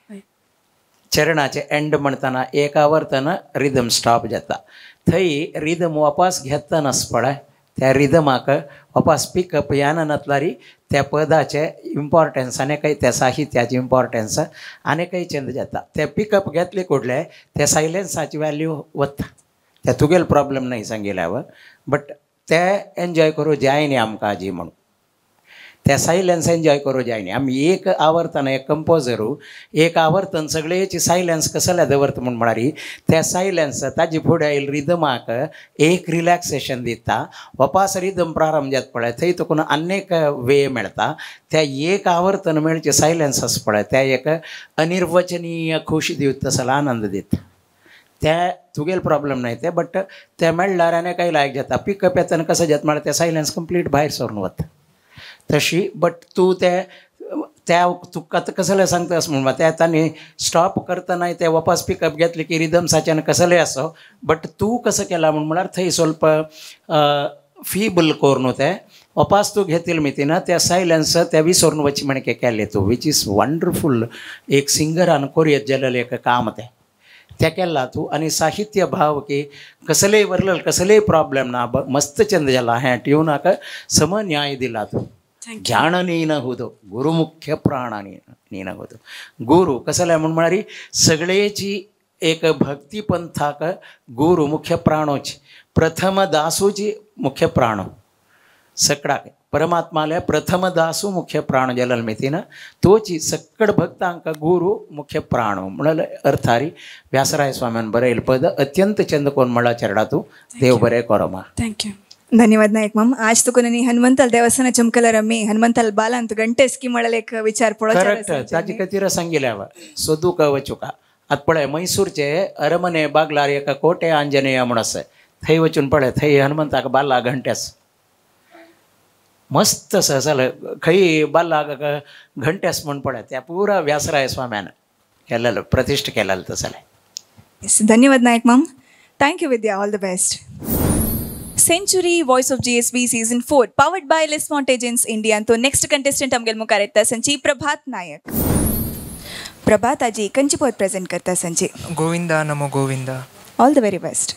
चरणाचे एंड म्हणटाना एक आवर्तन रिदम स्टॉप जाता थंय रिदम वापस घेतनास पळय त्या रिदमाक वापस पिकअप यान नातलारी त्या पदाचे इम्पॉर्टन्स आनी काही त्या साहित्याचे इम्पॉर्टन्स आनी काही चेंज जाता ते पिकअप घेतले कुडले त्या सायलेन्साची वॅल्यू वता त्या तुगेल प्रॉब्लेम नाही सांगिल्ल्यावर बट ते एन्जॉय करूं जाय न्ही आमकां आजी म्हणून त्या सायलेन्स एन्जॉय करूं जाय न्ही आमी एक आवर्तन एक कंपोजरू एक आवर्तन सगळेची सायलेन्स कसले दवरता म्हण म्हळ्यार त्या सायलेन्स ताजे फुडें येयला रिदमाक एक रिलॅक्सेशन दिता वापस रिदम प्रारंभ जाता पळय थंय तुका अनेक वे मेळटा त्या एक आवर्तन मेळचे सायलेन्स आसा पळय त्या एक अनिर्वचनीय खोशी दिवता तसलो आनंद दिता त्या तुगेल प्रॉब्लेम नाही ते बट ते मेळ्ळ्यार आनी काही लायक जाता पिकअप येतना कसं जाता म्हळ्यार ते सायलेन्स कंप्लीट भायर सरून वता तशी बट तूं ते त्या तुका कसले सांगतास म्हणून त्या तांणी स्टॉप करतना ते वापस पिकअप घेतले की रिदम्साच्यान कसले आसो बट तूं कसं केला म्हण म्हळ्यार थंय स्वल्प फीबल करून ते वापस तूं घेतिल मितीना त्या सायलेन्स त्या विसरून वची म्हण केले तूं वीच इज वंडरफूल एक सिंगरान कोरियत जालेलें एक काम तें त्या केला तूं आनी साहित्य भाव की कसलेय वरल कसलेय प्रॉब्लेम ना मस्त चंद जाला हें ट्यूनाक सम न्याय दिला तूं ज्ञान नीनहुदो गुरु मुख्य प्राण नीनहुदो गुरु कसले म्हण म्हळ्यार सगळेची एक भक्ती पंथाक गुरु मुख्य प्राणोची प्रथम दासूची मुख्य प्राणो सकडाक परमात्माले प्रथम दासू मुख्य प्राण जललमितीन तोची सकड भक्तांक गुरु मुख्य प्राण म्हणून अर्थारी व्यासराय स्वाम्यान बरयल पद अत्यंत चंद कोण मला चरडातू देव बरे करोमा. Thank you. ಧನ್ಯವಾದ ನಾಯಕ್ ಮ್ಯಾಮ್ ಆಜ್ ತುಕುನಿ ಹನುಮಂತಲ್ ದೇವಸ್ಥಾನ ಚಮಕಲ ರಮ್ಮಿ ಹನುಮಂತಲ್ ಬಾಲ ಅಂತ ಗಂಟೆ ಸ್ಕಿ ಮಾಡಲೇಕ ವಿಚಾರ ಪಡೋ करेक्ट ताजी कतीर सांगिल्याव सोदू कवचुका आत पळय मैसूरचे अरमने बागलार एका कोटे आंजनेय म्हणस थंय वचून पळय थंय हनुमंताक बाला घंट्यास मस्त सहसल खंय बाला घंट्यास म्हण पळय त्या पुरा व्यासराय स्वाम्यान केलेलं प्रतिष्ठ केलेलं तसले. ಧನ್ಯವಾದ Nayak ma'am. Thank you Vidya, all the best. Century voice of G S B season four powered by ಲಿಸ್ಮಾಂಟ್ ಏಜೆನ್ಸ್ ಇಂಡಿಯಾ ಅಂತೂ ನೆಕ್ಸ್ಟ್ ಕಂಟೆಸ್ಟೆಂಟ್ आमगेल मुखार येता संची प्रभात नायक. प्रभात आजी कंची पद प्रेजेंट करता संची. गोविंदा नमो Govinda. All the very best.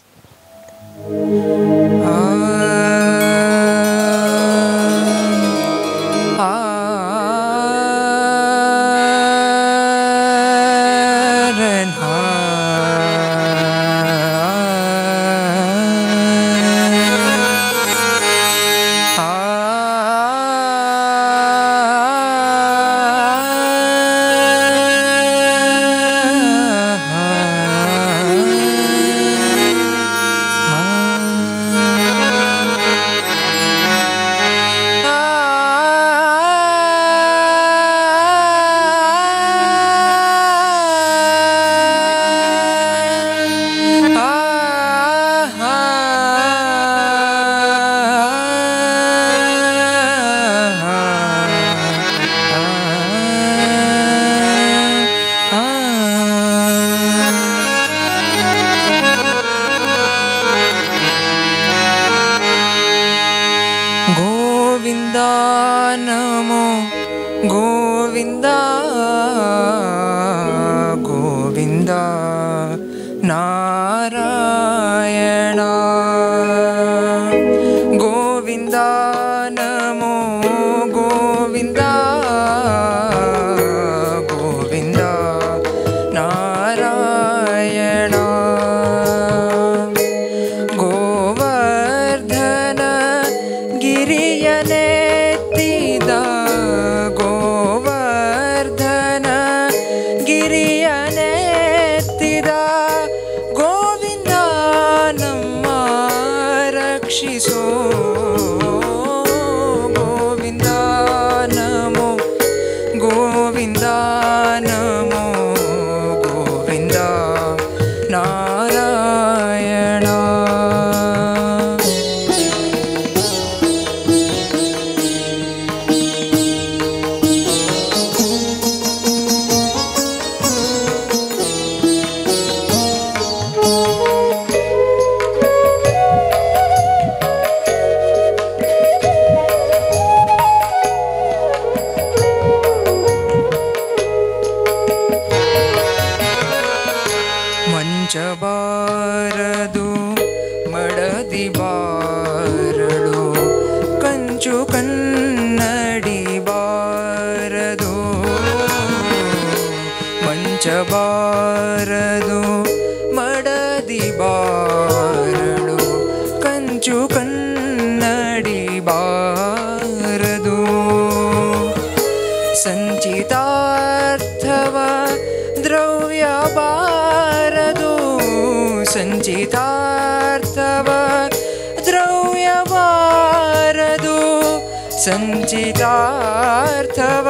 ಸಂಚಿತಾರ್ಥವ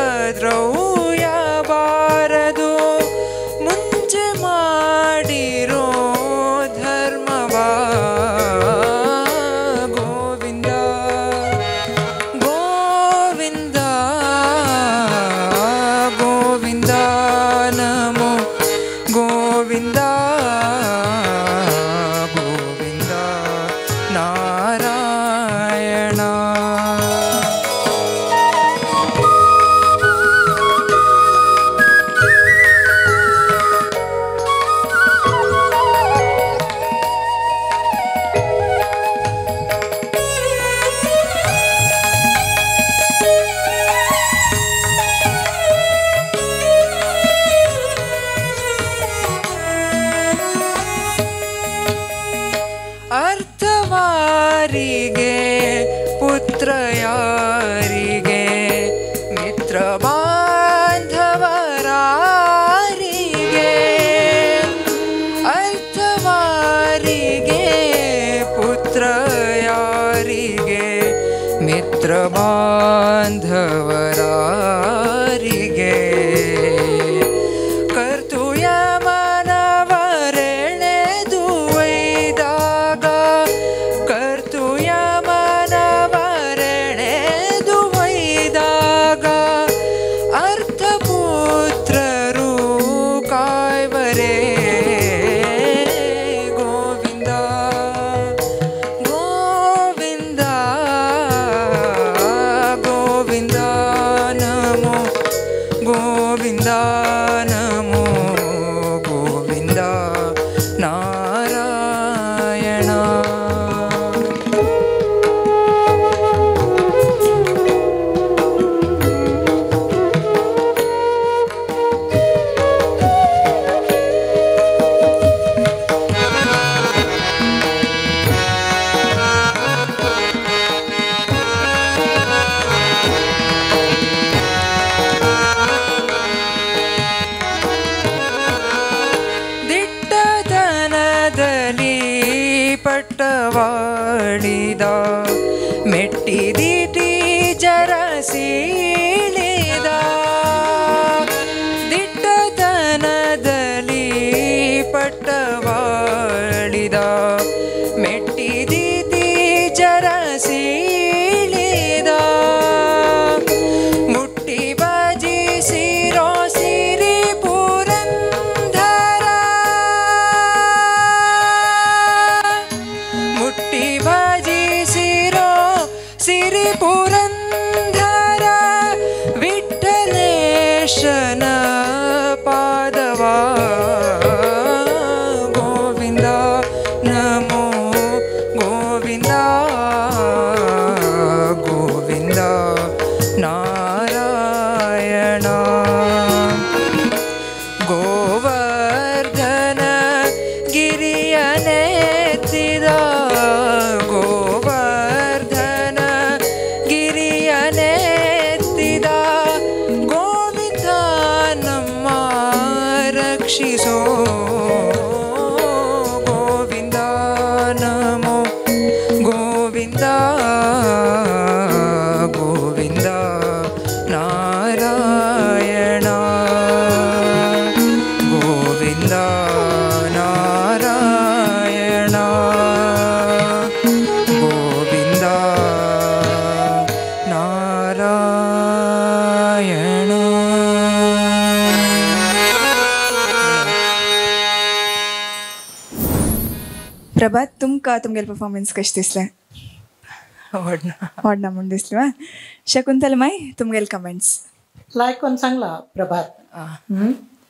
ದ್ರವ್ಯ ಬಾರದು ಮುಂಚೆ ಮಾಡಿರೋ ಧರ್ಮವ ಗೋವಿಂದ ಗೋವಿಂದ ಗೋವಿಂದ ನಮೋ ಗೋವಿಂದ ಗೋವಿಂದ ನಾರಾಯಣ. ಮಿತ್ರ ಬಾಂಧವರಾರಿಗೆ ಕರ್ತುಯ ಮನವರೆಳೆದು ಒಯ್ದಾಗ ಕರ್ತುಯ ಮನವರೆಳೆದು ಒಯ್ದಾಗ ಅರ್ಥಪುತ್ರರು ಕಾಯ್ವರೇ ಗೋವಿಂದ ಗೋವಿಂದ ಗೋವಿಂದ ನಮೋ ಗೋವಿಂದ ನಮೋ ಗೋವಿಂದ ನಾರಾಯಣ. ದಿಟ್ಟತನದಲ್ಲಿ ಪಟ್ಟವಾಡಿದ ಮೆಟ್ಟಿದಿಟಿ ಜರಸೀಳಿದ ದಿಟ್ಟತನದಲ್ಲಿ ಪಟ್ಟವಾಡಿದ ಮೆಟ್ಟಿದಿಟಿ ಜರಸೀಳಿದ ಮುಟ್ಟಿ ಭಜಿಸಿರೋ ಸಿರಿ ಪುರಂದರ ಮುಟ್ಟಿ ಭಜಿಸಿರೋ ಸಿರಿ ಪುರಂದರ ವಿಠ್ಠಲೇಶನ ಪಾದವ ಗೋವಿಂದ ನಮೋ ಗೋವಿಂದ ಗೋವಿಂದ ನಾರಾಯಣ. ಗೋವರ್ಧನ ಗಿರಿಯನೆತ್ತಿದ ಗೋವರ್ಧನ ಗಿರಿಯನೆತ್ತಿದ ಗೋವಿಂದ ನಮ್ಮ ರಕ್ಷಿಸೋ ಗೋವಿಂದ ನಮೋ ಗೋವಿಂದ ಗೋವಿಂದ ನಾರಾಯಣ ಗೋವಿಂದ ನಾರಾಯಣ ಗೋವಿಂದ ನಾರಾಯಣ. प्रभात तुमका तुमगेल परफॉर्मन्स कशें दिसलें? आवडना आवडना म्हूण दिसलें वा. शकुंतल माय तुमगेल कमेंट्स. लायक कोण सांगला प्रभात. हम्म?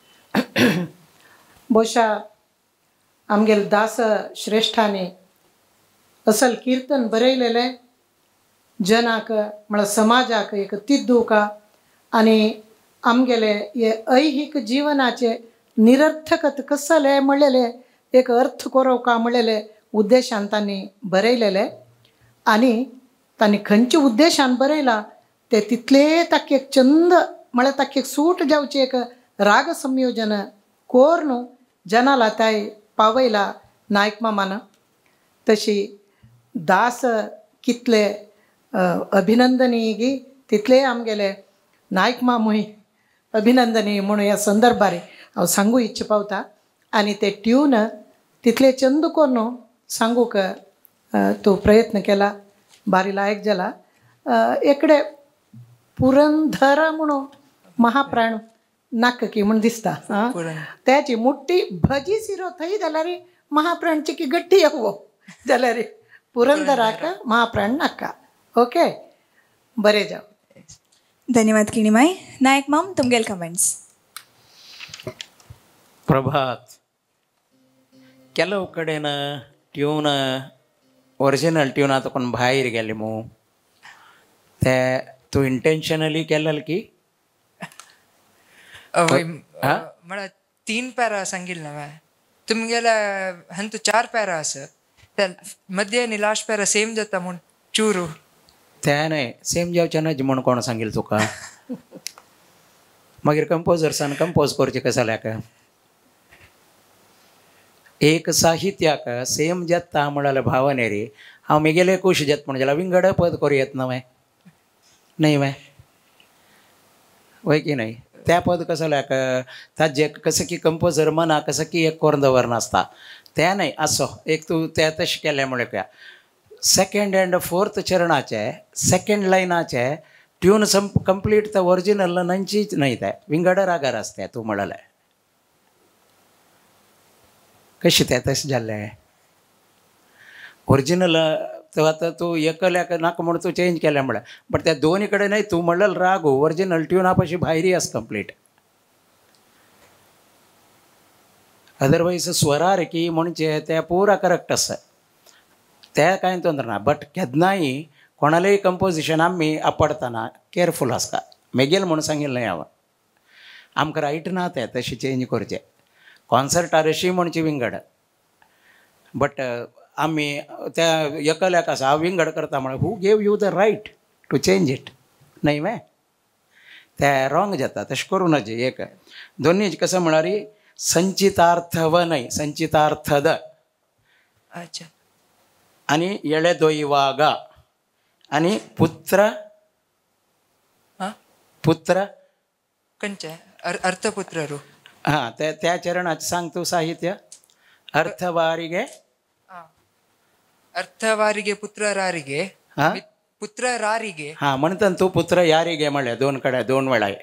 ಬಹುಶಃ आमगेल दास श्रेष्ठांनी असल कीर्तन बरयलेलें जनाक म्हळ्यार समाजाक एक तिद्दूक आनी आमगेले हे ऐहिक जिवनाचे निरर्थकत कसले म्हणलेले एक अर्थ कोरोवका म्हणलेले उद्देशान तांणी बरयलेले आनी तांणी खंयच्या उद्देशान बरयला ते तितले ताका एक चंद म्हळ्यार ताका एक सूट जावची एक राग संयोजन कोर न्हू जनाला ताय पावयला नायक मामान. तशी दास कितले अभिनंदनीय गी तितले आमगेले नायक मामूय अभिनंदनीय म्हणून ह्या संदर्भार हांव सांगू इच्छा पावता. आनी ते ट्यून तितले चंद कोरून सांगूक तूं प्रयत्न केला बारी लायक जाला. एकडे पुरंदर म्हणून महाप्राण नाक की म्हण दिसता. त्याची मुट्टी भजी सिरो थंय जाल्यार महाप्राणची की गट्टी येवो जाल्यार पुरंदराक महाप्राण नाका. ओके बरें जाव. धन्यवाद किणीमाय. नायक माम तुमगेल कमेंट्स. ಪ್ರಭಾತ್ ಕೆಲವು ಕಡೆನ ಟ್ಯೂನ್ ಒರಿಜಿನಲ್ ಟ್ಯೂನ್ ತಗೊಂಡು ಬಾಯಿರ್ गेले मू ते तू इंटेन्शनली केलेल की मला तीन पॅरा सांगिल ना तुमगेला हंतू चार पॅरा आस त्या मध्ये आणि लास्ट पॅरा सेम जाता म्हूण चुरू त्या नाही सेम जावचे ना म्हूण कोण सांगील तुका. मागीर कंपोजर्सान कंपोज करचें कशें जाल्याक एक साहित्याक सेम जेता म्हळ्यार भावने रे हांव मेगेले खुश जात म्हण जाल्यार विंगड पद करूं येत नवे नाही वे वय की नाही त्या पद कसं लायक ताजे कसं की कंपोजर मना कसं की एक कोर दवर नासता त्या नाही असो एक तूं त्या तशें केलें म्हळ्यार क्या सेकंड एंड फोर्थ चरणाचे सेकंड लायनाचे ट्यून सम कंप्लीट तर ओरिजिनल नंचीच नाही ते विंगड रागार आसता तूं म्हणलें कशें तें तशें जाल्लें ओरिजिनल तो आतां तूं एकल्याक नाका म्हूण तूं चेंज केलें म्हळ्यार बट त्या दोनी कडेन तूं म्हणलें राग ओरिजिनल ट्यून आप अशी भायरी आस कंप्लीट अदरवायज स्वरार की म्हणजे ते पुरा करेक्ट आसा ते कांय तोंदर ना बट केन्नाय कोणालेय कंपोजिशन आमी आपडतना केअरफूल आसता मेगेल म्हणून सांगिल्लें हांव आमकां रायट ना तें तशें चेंज करचें कॉन्सर्टार अशी म्हणची विंगड बट आमी त्या एकल्याक आसा हांव विंगड करता म्हळ्यार who gave you the right to change it न्हय वे तें रॉंग जाता तशें करूं नजे एक दोनी कसं म्हळ्यार संचितार्थ व न्हय संचितार्थ द अच्छा आनी येळे दोईवागा आनी पुत्र हां पुत्र खंयचे अर्थपुत्र रू हां ते त्या चरणाचें सांग तूं साहित्य अर्थवारिगे अर्थवारिगे पुत्र रारिगे हां पुत्र रारिगे हां म्हणटा तूं पुत्र यारिगे म्हळ्यार दोन कडेन दोन वेळाय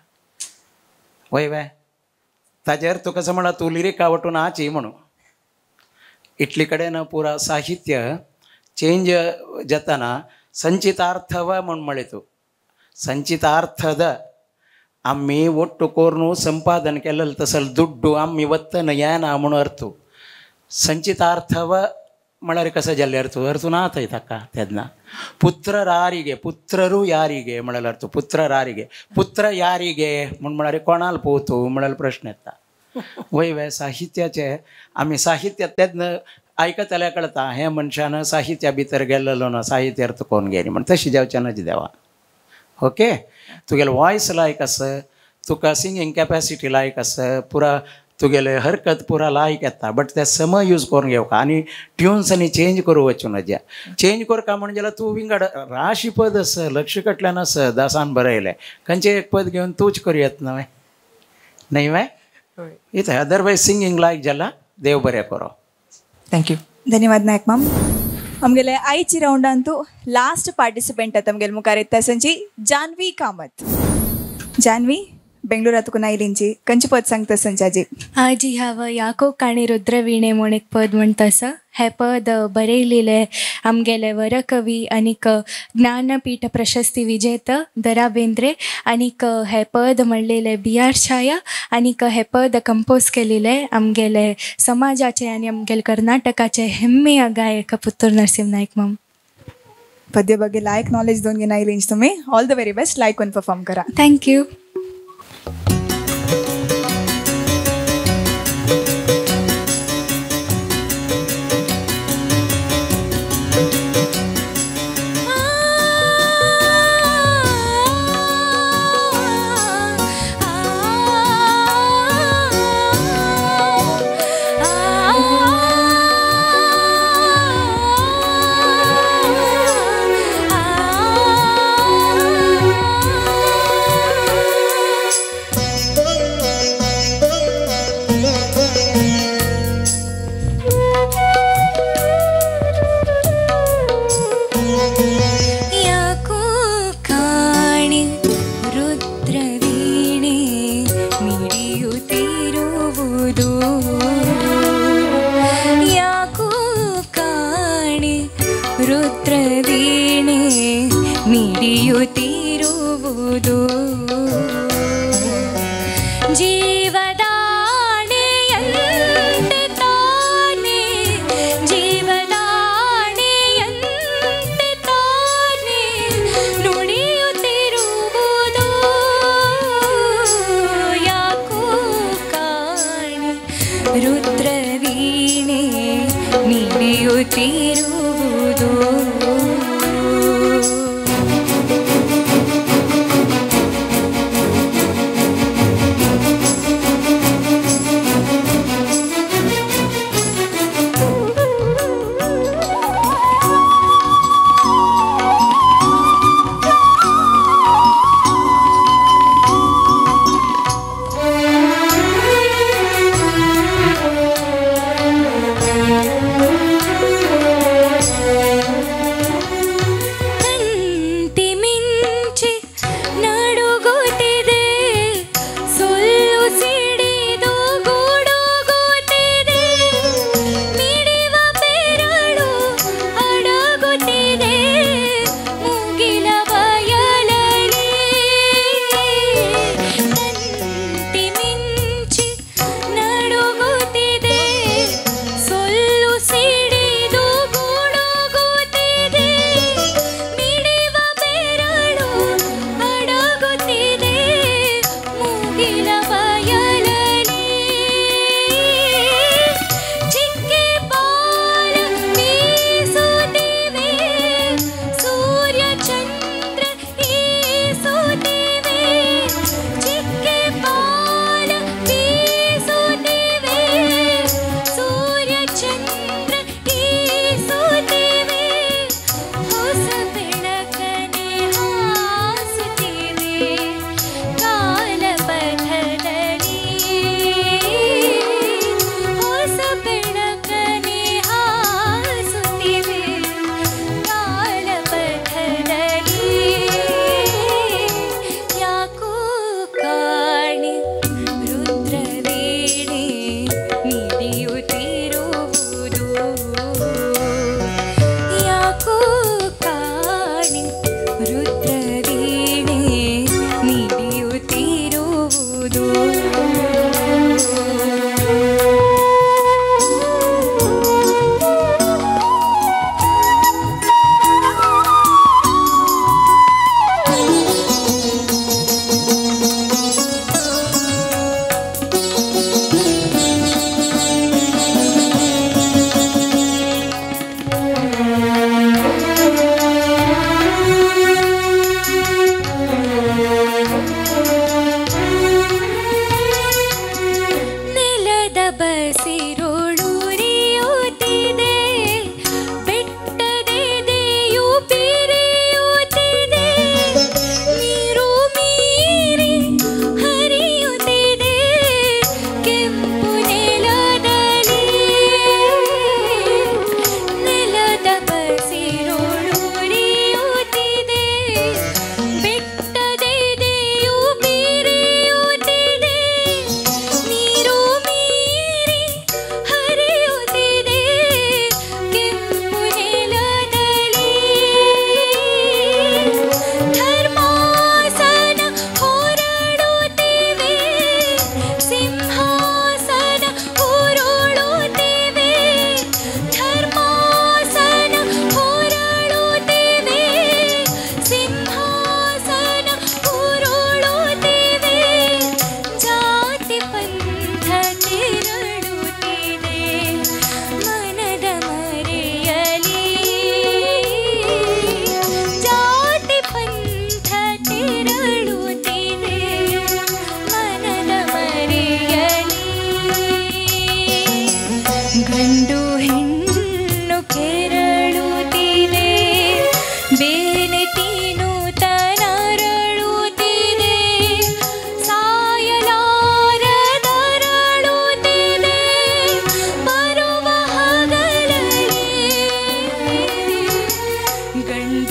वय वे ताजेर तुका कसं म्हणल्यार तूं लिरीक आवटून आची म्हणून इटली कडेन पुरा साहित्य चेंज जातना संचितार्थ व म्हण म्हळें तूं संचितार्थ द आम्ही ಒಟ್ಟು ಕೋರ್ನು ಸಂಪಾದನೆ केलेलं तसल ದುಡ್ಡು आम्ही वत्तन येना म्हणून अर्थ संचितार्थव म्हळ्यार कसं जाल्ले अर्थ अर्थ ना थंय ताका तेन्ना पुत्र रारिगे पुत्ररू यारिगे म्हळ्यार अर्थ पुत्र रारिगे पुत्र यारिगे म्हण म्हळ्यार कोणाल पोवतू म्हळ्यार प्रश्न येता वय वे साहित्याचे आमी साहित्य तेन्ना आयकतल्या कळटा हे मनशान साहित्या भितर गेल्लो ना साहित्य अर्थ कोण गेली म्हण तशी जावचें नज देवा ओके तुगेले वॉयस लायक आस तुका सिंगींग कॅपॅसिटी लायक आस पुरा तुगेले हरकत पुरा लायक येता बट ते समय यूज करून घेवका आनी ट्युन्स आनी चेंज करूं वचूं नज्या चेंज करता म्हणजे जाल्यार तूं विंगड राशी पद आस लक्ष कटल्यान आस दासान बरयलें खंयचें एक पद घेवन तूंच करूं येत न्हय न्हय वे इथ अदरवायज सिंगींग लायक जाल्यार देव बरें करो थँक्यू धन्यवाद नायक मॅम आमगेले आयची राउंडांतू लास्ट पार्टिसिपेंट आतां आमगेले मुखार येता संची जानवी कामत जानवी बेंगळुरातून आयलींची खंयची पद सांगता संचाजी आजी हांव याको काणी रुद्रवीणे म्हूण एक पद म्हणटा हे पद बरयलेले आमगेले वरकवी आनीक ज्ञानपीठ प्रशस्ती विजेत दरा बेंद्रे आनीक हे पद म्हणलेले बी आर छाया आनीक हे पद कंपोज केलेले आमगेले समाजाचे आनी आमगेले कर्नाटकाचे हेम्मेय गायक पुत्तूर नरसिंह नायक मॅम पद्य ಬಗ್ಗೆ लायक नॉलेज दोन घेवन आयलींच तुमी ऑल द व्हेरी बेस्ट लायक वन परफॉर्म करा थँक्यू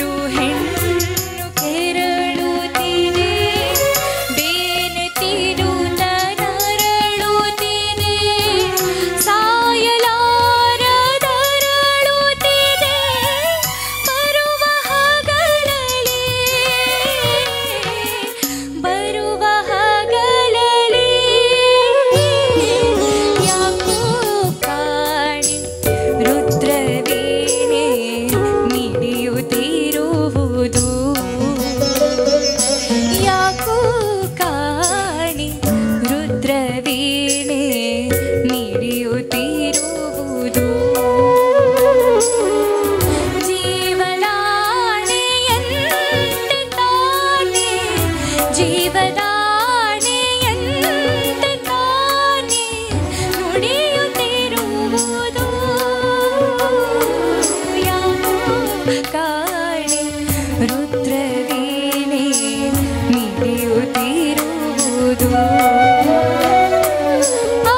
ಕೆರಳು ಹೆಣ್ಣು ಕೆರಳುತ್ತಿದೆ ಬೇನೆ ತಿರುತ ನರಳುತ್ತಿದೆ ಸಾಯಲಾರದರಳುತ್ತಿದೆ ಬರುವ ಹಗಲಲ್ಲಿ ಬರುವ ಹಗಲಲ್ಲಿ ಯಾಕೋ ಕಾಣಿ ರುದ್ರವೀಣೆ ಮಿಡಿಯುತ್ತಿರುವುದು ಯಾಕೋ ಕಾಣಿ ರುದ್ರವೀಣೆ ಮಿಡಿಯುತ್ತಿರುವುದು ಜೀವದಾಣೆಯಂತೆ ತಾನೆ ಜೀವದಾಣೆಯಂತೆ ತಾನೆ ನುಡಿಯುತ್ತಿರುವುದು ಯಾಕೋ ಕಾಣಿ ರುದ್ರವೀಣೆ ಮಿಡಿಯುತ್ತಿರುವುದು ಆ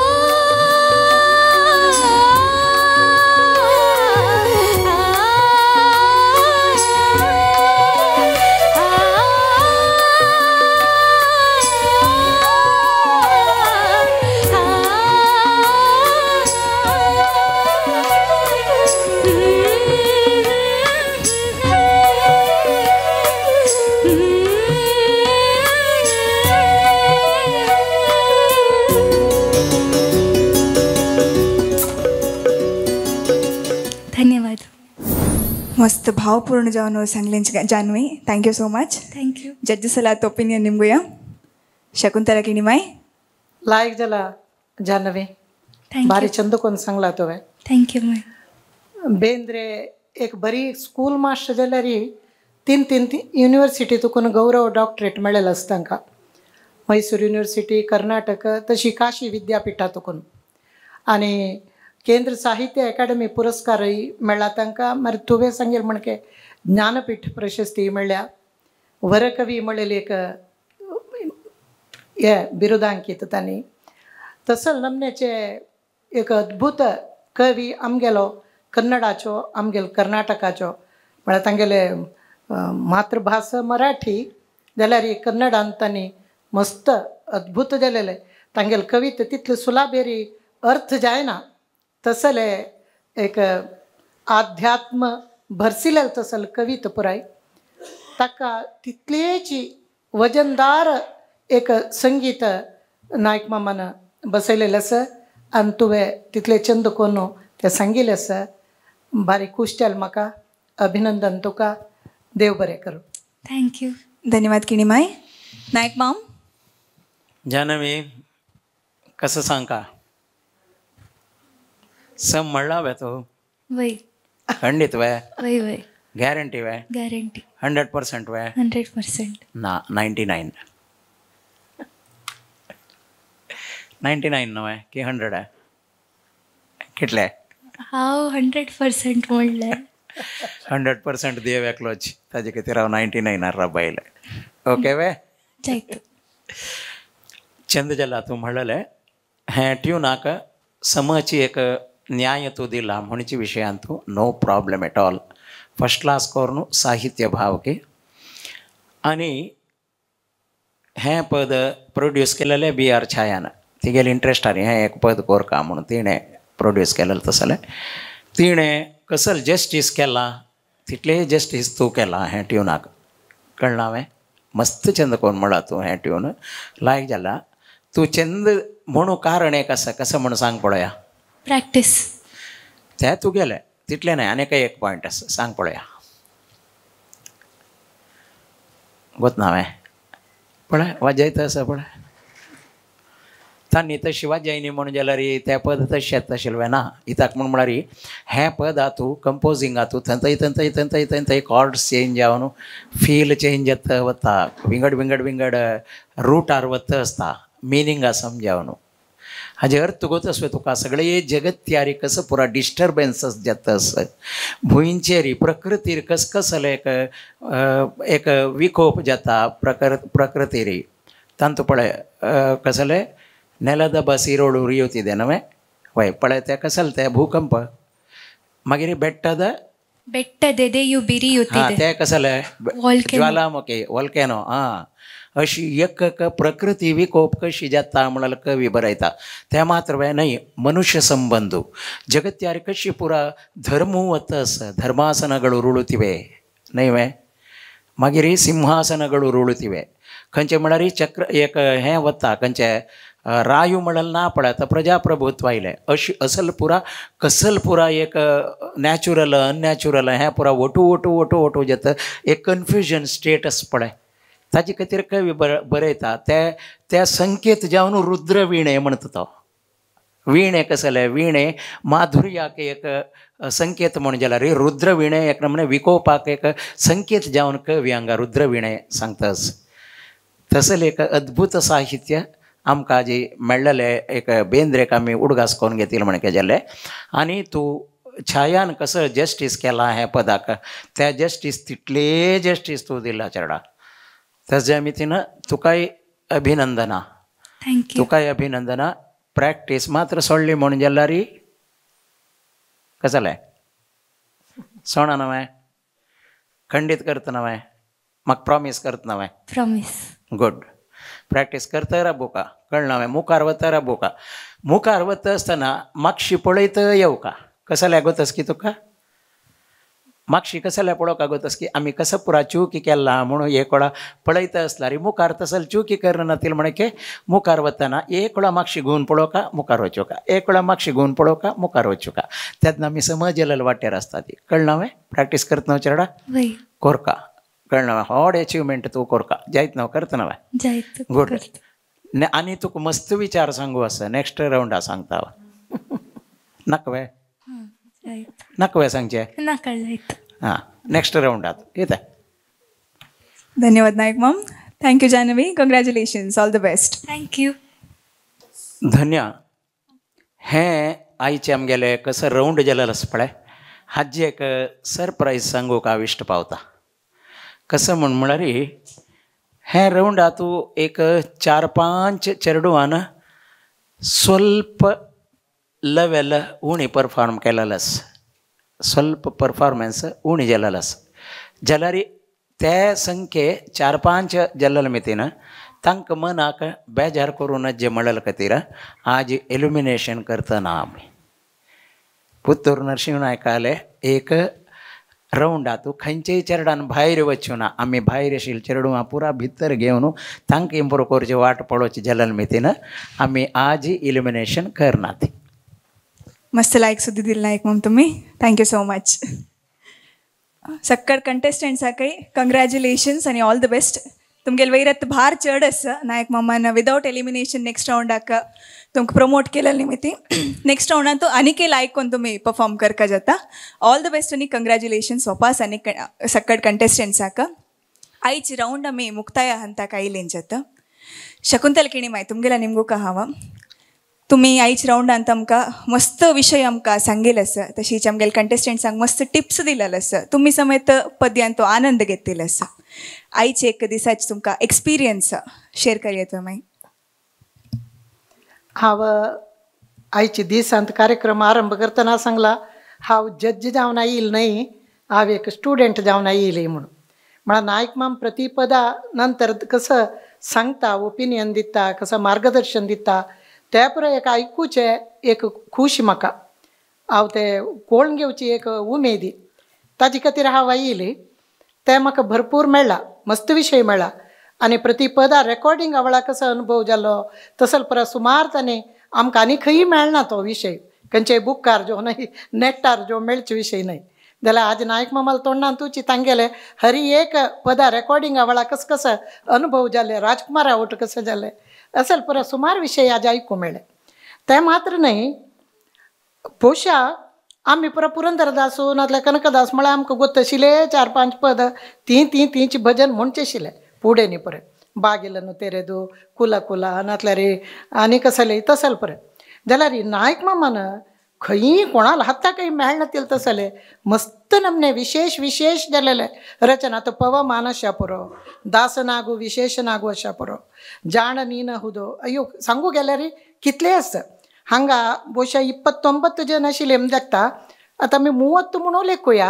धन्यवाद. मस्त भावपूर्ण जाऊन सांगले Janhavi. Thank you so much. Thank you. Judges ಎಲ್ಲ ಒಪಿನಿಯನ್ ನಿಮಗೂ ಯಾ शकुंतला किणीमाय लायक जाला जान्हवी भारी चंद कोण सांगला तुवें. Thank you ma'am. बेंद्रे एक बरी स्कूल मास्टर जाल्यार तीन तीन युनिवर्सिटी तुकून गौरव डॉक्टरेट मेळ्ळेलो आसा तांकां. मैसूर युनिवर्सिटी कर्नाटक तशी काशी विद्यापीठा तुकून आनी केंद्र साहित्य अकादमी पुरस्कारय मेळ्ळा तांकां. मागीर तुवें सांगेल म्हणके ज्ञानपीठ प्रशस्ती मेळ्ळ्या. वरकवी म्हणलेली एक हे बिरुदांकीत तांणी. तसो नमनेचे एक अद्भुत कवी आमगेलो कन्नडाचो आमगेल कर्नाटकाचो म्हळ्यार तांगेले मातृभास मराठी जाल्यार ही कन्नडांत तांणी मस्त अद्भुत जालेले. तांगेले कविता तितले सुलाभेरी अर्थ जायना तसले एक आध्यात्म भरसिलेले तसले कविता पुराय. ताका तितलेची वजनदार एक संगीत नायक मामान बसयलेलें आसा आनी तुवें तितले चंद कोन्न तें सांगिल्लें आसा. भारी खूश जालें म्हाका. अभिनंदन तुका. देव बरें करूं. थँक्यू. धन्यवाद किणीमाय. नायक माम जान्हवी कसं सांगका सम म्हणला वे तो वय खंडित वे वय वय गॅरंटी वे गॅरंटी हंड्रेड पर्सेंट वे हंड्रेड पर्सेंट ना नायन्टी नायन नायन्टी नायन न्हय की हंड्रेड आहे कितले हांव हंड्रेड पर्सेंट म्हणलें. हंड्रेड पर्सेंट देव एकलोच ताजे खातीर हांव नायन्टी नायनार राबयलें. ओके वे जायत. चंद जाला तूं म्हणलेलें हें ट्युनाक समची एक न्याय तूं दिला म्हणचे विशयान तूं no problem at all. First class कोरून साहित्य भावकी आनी हें पद प्रोड्यूस केलेलें बी आर छायान. तिगेलें इंट्रस्ट आनी हें एक पद कोरका म्हणून तिणें प्रोड्यूस केलेलें तसलें. तिणें कसल जस्टीस केला तितले जस्टीस तूं केला हें ट्युनाक कळना हांवें. मस्त चंद कोन्न म्हणला तूं हें ट्यून लायक जाला. तूं चंद म्हणू कारण एक आसा कसं म्हण सांग पळोवया. प्रॅक्टीस तें तुगेलें तितलें न्हय आनी एक पॉयंट आसा सांग पळोवया. गोत ना हांवें पळय वाजयता आसा पळय तांणी तशी वाजयनी म्हणून जाल्यार तें पद तशें येता आशिल्लें ना. इताक म्हण म्हळ्यार हें पद हातूं कंपोजींग हातूं थंय थंय थंय थंय थंय कॉर्ड्स चेंज जावन फील चेंज जाता वता विंगड विंगड विंगड रूटार वता आसता मिनींगा समजावन हाजे अर्थ गोतस तुका सगळे जगत्यारी कसं पुरा डिस्टर्बन्स जातस भुंयचेरी प्रकृतीर कस कसले एक एक विकोप जाता प्रकृ प्रकृतीरी तांतू पळय कसले ನೆಲದ ಬಸಿರೋಳು ಉರಿಯುತ್ತಿದೆ ನವೆ ವೈ ಪಳೆ ತೆ ಕಸಲ್ತೆ ಭೂಕಂಪ ಮಗಿರಿ ಬೆಟ್ಟದ ಬೆಟ್ಟದೆದೆಯು हां ಬಿರಿಯುತ್ತಿದೆ. ते कसले Volcano. ज्वालामुखी वॉल्कॅनो हां अशी एक एक प्रकृती विकोप कशी जाता म्हणाल कवी बरयता त्या मात्र वे नाही ಮನುಷ್ಯ ಸಂಬಂಧು ಜಗತ್ಯಾರಿ ಕಶಿ ಪುರ ಧರ್ಮೂ ವತ್ತಸ್ ಧರ್ಮಾಸನಗಳು ಉರುಳುತ್ತಿವೆ ನೈವೆ मागीर सिंहासनಗಳು ಉರುಳುತ್ತಿವೆ खंयचे म्हळ्यार चक्र एक हें वता खंयचे रायू म्हणल ना पळय प्रजाप्रभुत्व आयलें अशी असल पुरा कसल पुरा एक नॅचरल अननॅचरल हें पुरा ओटू ओटू ओटू ओटू जाता एक कन्फ्युजन स्टेटस पळय ताजे खातीर कवी बर बरयता ते ते संकेत जावन रुद्र विणे म्हणटा तो विणे कसले विणे माधुर्याक एक संकेत म्हण जाल्यार रुद्र विणे एक नमने विकोपाक एक संकेत जावन कवी हांगा रुद्र विणे सांगतास तसले एक अद्भुत साहित्य आमकां जी मेळ्ळेले एक बेंद्रेक आमी उडगास कोन्न घेतिल्ले म्हण केजेले आनी तूं छायान कसो जस्टीस केला हे पदाक त्या जस्टीस तितले जस्टीस तूं दिला चेडा ताज्या मितीन तुकाय अभिनंदना थँक्यू. तुकाय अभिनंदना प्रॅक्टीस मात्र सोडली म्हण जाल्यार कसलें सोणा नवें खंडीत करता नवें म्हाका प्रॉमीस करता नवें प्रॉमीस. गुड प्रॅक्टीस करता रा बुका कळना हांवें मुखार वता रा बुका मुखार वता आसतना मागशी पळयत येवका कसले गोतस की तुका मागशी कसले पळोवका गोतस की आमी कसो पुरा चुकी केला म्हणून एक वेळा पळयता आसल्यार मुखार तसल चुकी करनातील म्हण की मुखार वतना एक वेळा मागशी घुवन पळोवका मुखार वचूका एक वेळा मागशी घुवन पळोवका मुखार वचूका तेन्ना आमी समजलेले वाटेर आसता ती कळना हांवें प्रॅक्टीस करता न्हू चेडा वय कोरका कळना व्हड अचिवमेंट तूं कोरका जायत न्हू करता न्हू जायत गुड आनी तुका मस्त विचार सांगू आसा नेक्स्ट रावंडा सांगता हांव नाका वे जायत नाका वे सांगचे नाका जायत हां नेक्स्ट रावंडात येता धन्यवाद Nayak ma'am. Thank you Janhavi. Congratulations. All the best. Thank you. धन्य हें आयचे आमगेले कसो रावंड जालेलो आसा पळय हाजी एक सरप्रायज सांगूक हांव इश्ट पावता कसं म्हण म्हळ्यार हें रावंड तूं एक चार पांच चेडवान स्वल्प लेवल उणी परफॉर्म केलेलो आसा स्वल्प परफॉर्मन्स उणी जालेलो आसा जाल्यार ते संख्ये चार पांच जाल्ले मितीन तांकां मनाक बेजार करून जे म्हणले खातीर आज एल्युमिनेशन करतना आमी पुत्तूर नरसिंह नायकाले एक रावंड तूं खंयचेय चेडवान भायर वच्चो ना आमी भायर आशिल्ले चेडवां पुरा भितर घेवन तांकां इम्प्रूव करचे वाट पळोवचे जाल्ले मितीन आमी आज इल्युमिनेशन करनात. मस्त लायक सुद्दां दिली नायक मॉम तुम्ही. Thank you so much. सक्कर कंटेस्टंट्साकय कंग्रॅच्युलेशन्स आनी ऑल द बेस्ट. तुमगेले वैरत भार चड आसा नायक मम्मान विदाउट एलिमिनेशन नेक्स्ट रावंडाक तुमकां प्रमोट केलेले निमित्ती नेक्स्ट रावंडान तूं आनीक लायक कोन्न तुमी परफॉर्म करका जाता. ऑल द बेस्ट आनी कंग्रॅच्युलेशन्स वापस आनी सक्कड कंटेस्टंट्साक. आयज रावंड आमी मुक्ताय हंताक आयलें जाता. शकुंतल किणी माय तुमगेला निमगू कहावा तुमी आयज रावंडांत आमकां मस्त विशय आमकां सांगेल आसा तशीच आमगेले कंटेस्टंट्सांक मस्त टिप्स दिलेले आसा तुमी समेत पद्यान तो आनंद घेतिल्लो आसा. आयज एक दिसाची तुमकां एक्सपिरियन्स शेअर करूया तुमी. हांव आयचे दिसांत कार्यक्रम आरंभ करतना सांगला हांव जज जावन आयिल्लें न्हय हांव एक स्टुडंट जावन आयिल्लें म्हणून म्हळ्यार नायक माम प्रतिपदा नंतर कसं सांगता ओपिनियन दिता कसं मार्गदर्शन दिता त्या पुराय एक आयकुचे एक खूश म्हाका हांव ते कोण घेवची एक उमेदी ताजे खातीर हांव आयिल्ली ते म्हाका भरपूर मेळ्ळा मस्त विशय मेळ्ळा आनी प्रतिपदा रेकॉर्डिंगा वेळा कसो अनुभव जालो तसल पर सुमार ताणें आमकां आनी खंयी मेळना तो विशय खंयचेय बुकार जो न्हय नेटार जो मेळचे विशय न्हय जाल्यार आज नायक मामाल तोंडान तुची तांगेले हरी एक पदा रेकॉर्डिंगा वेळा कसो कसो अनुभव जाले राजकुमारा ओट कसो जाले असल पर सुमार विशय आज आयकूं मेळ्ळे. ते मात्र न्हय पोशा आमी पुरा पुरंदरदासू नाजाल्यार कनकदास म्हळ्यार आमकां गोत आशिल्ले चार पांच पद ती ती तींची भजन म्हणचे आशिल्ले फुडें न्ही पळय बागिलनु तेरेदू कुला कुला नाजाल्यार आनी कसले तसल पळय जाल्यार नायक मामान खंयी कोणाला हाताकय मेळनातील तसले मस्त नमने विशेष विशेष जालेले रचना तो पवमान अशा पुरो दासनागू विशेष नागू अशा पुरो जाण नीन हुदो अयो सांगू गेल्यार कितले आसा हांगा ಬಹುಶಃ ಇಪ್ಪತ್ತೊಂಬತ್ತು जन आशिल्ले देखता आतां आमी ಮೂವತ್ತು म्हणून लेखुया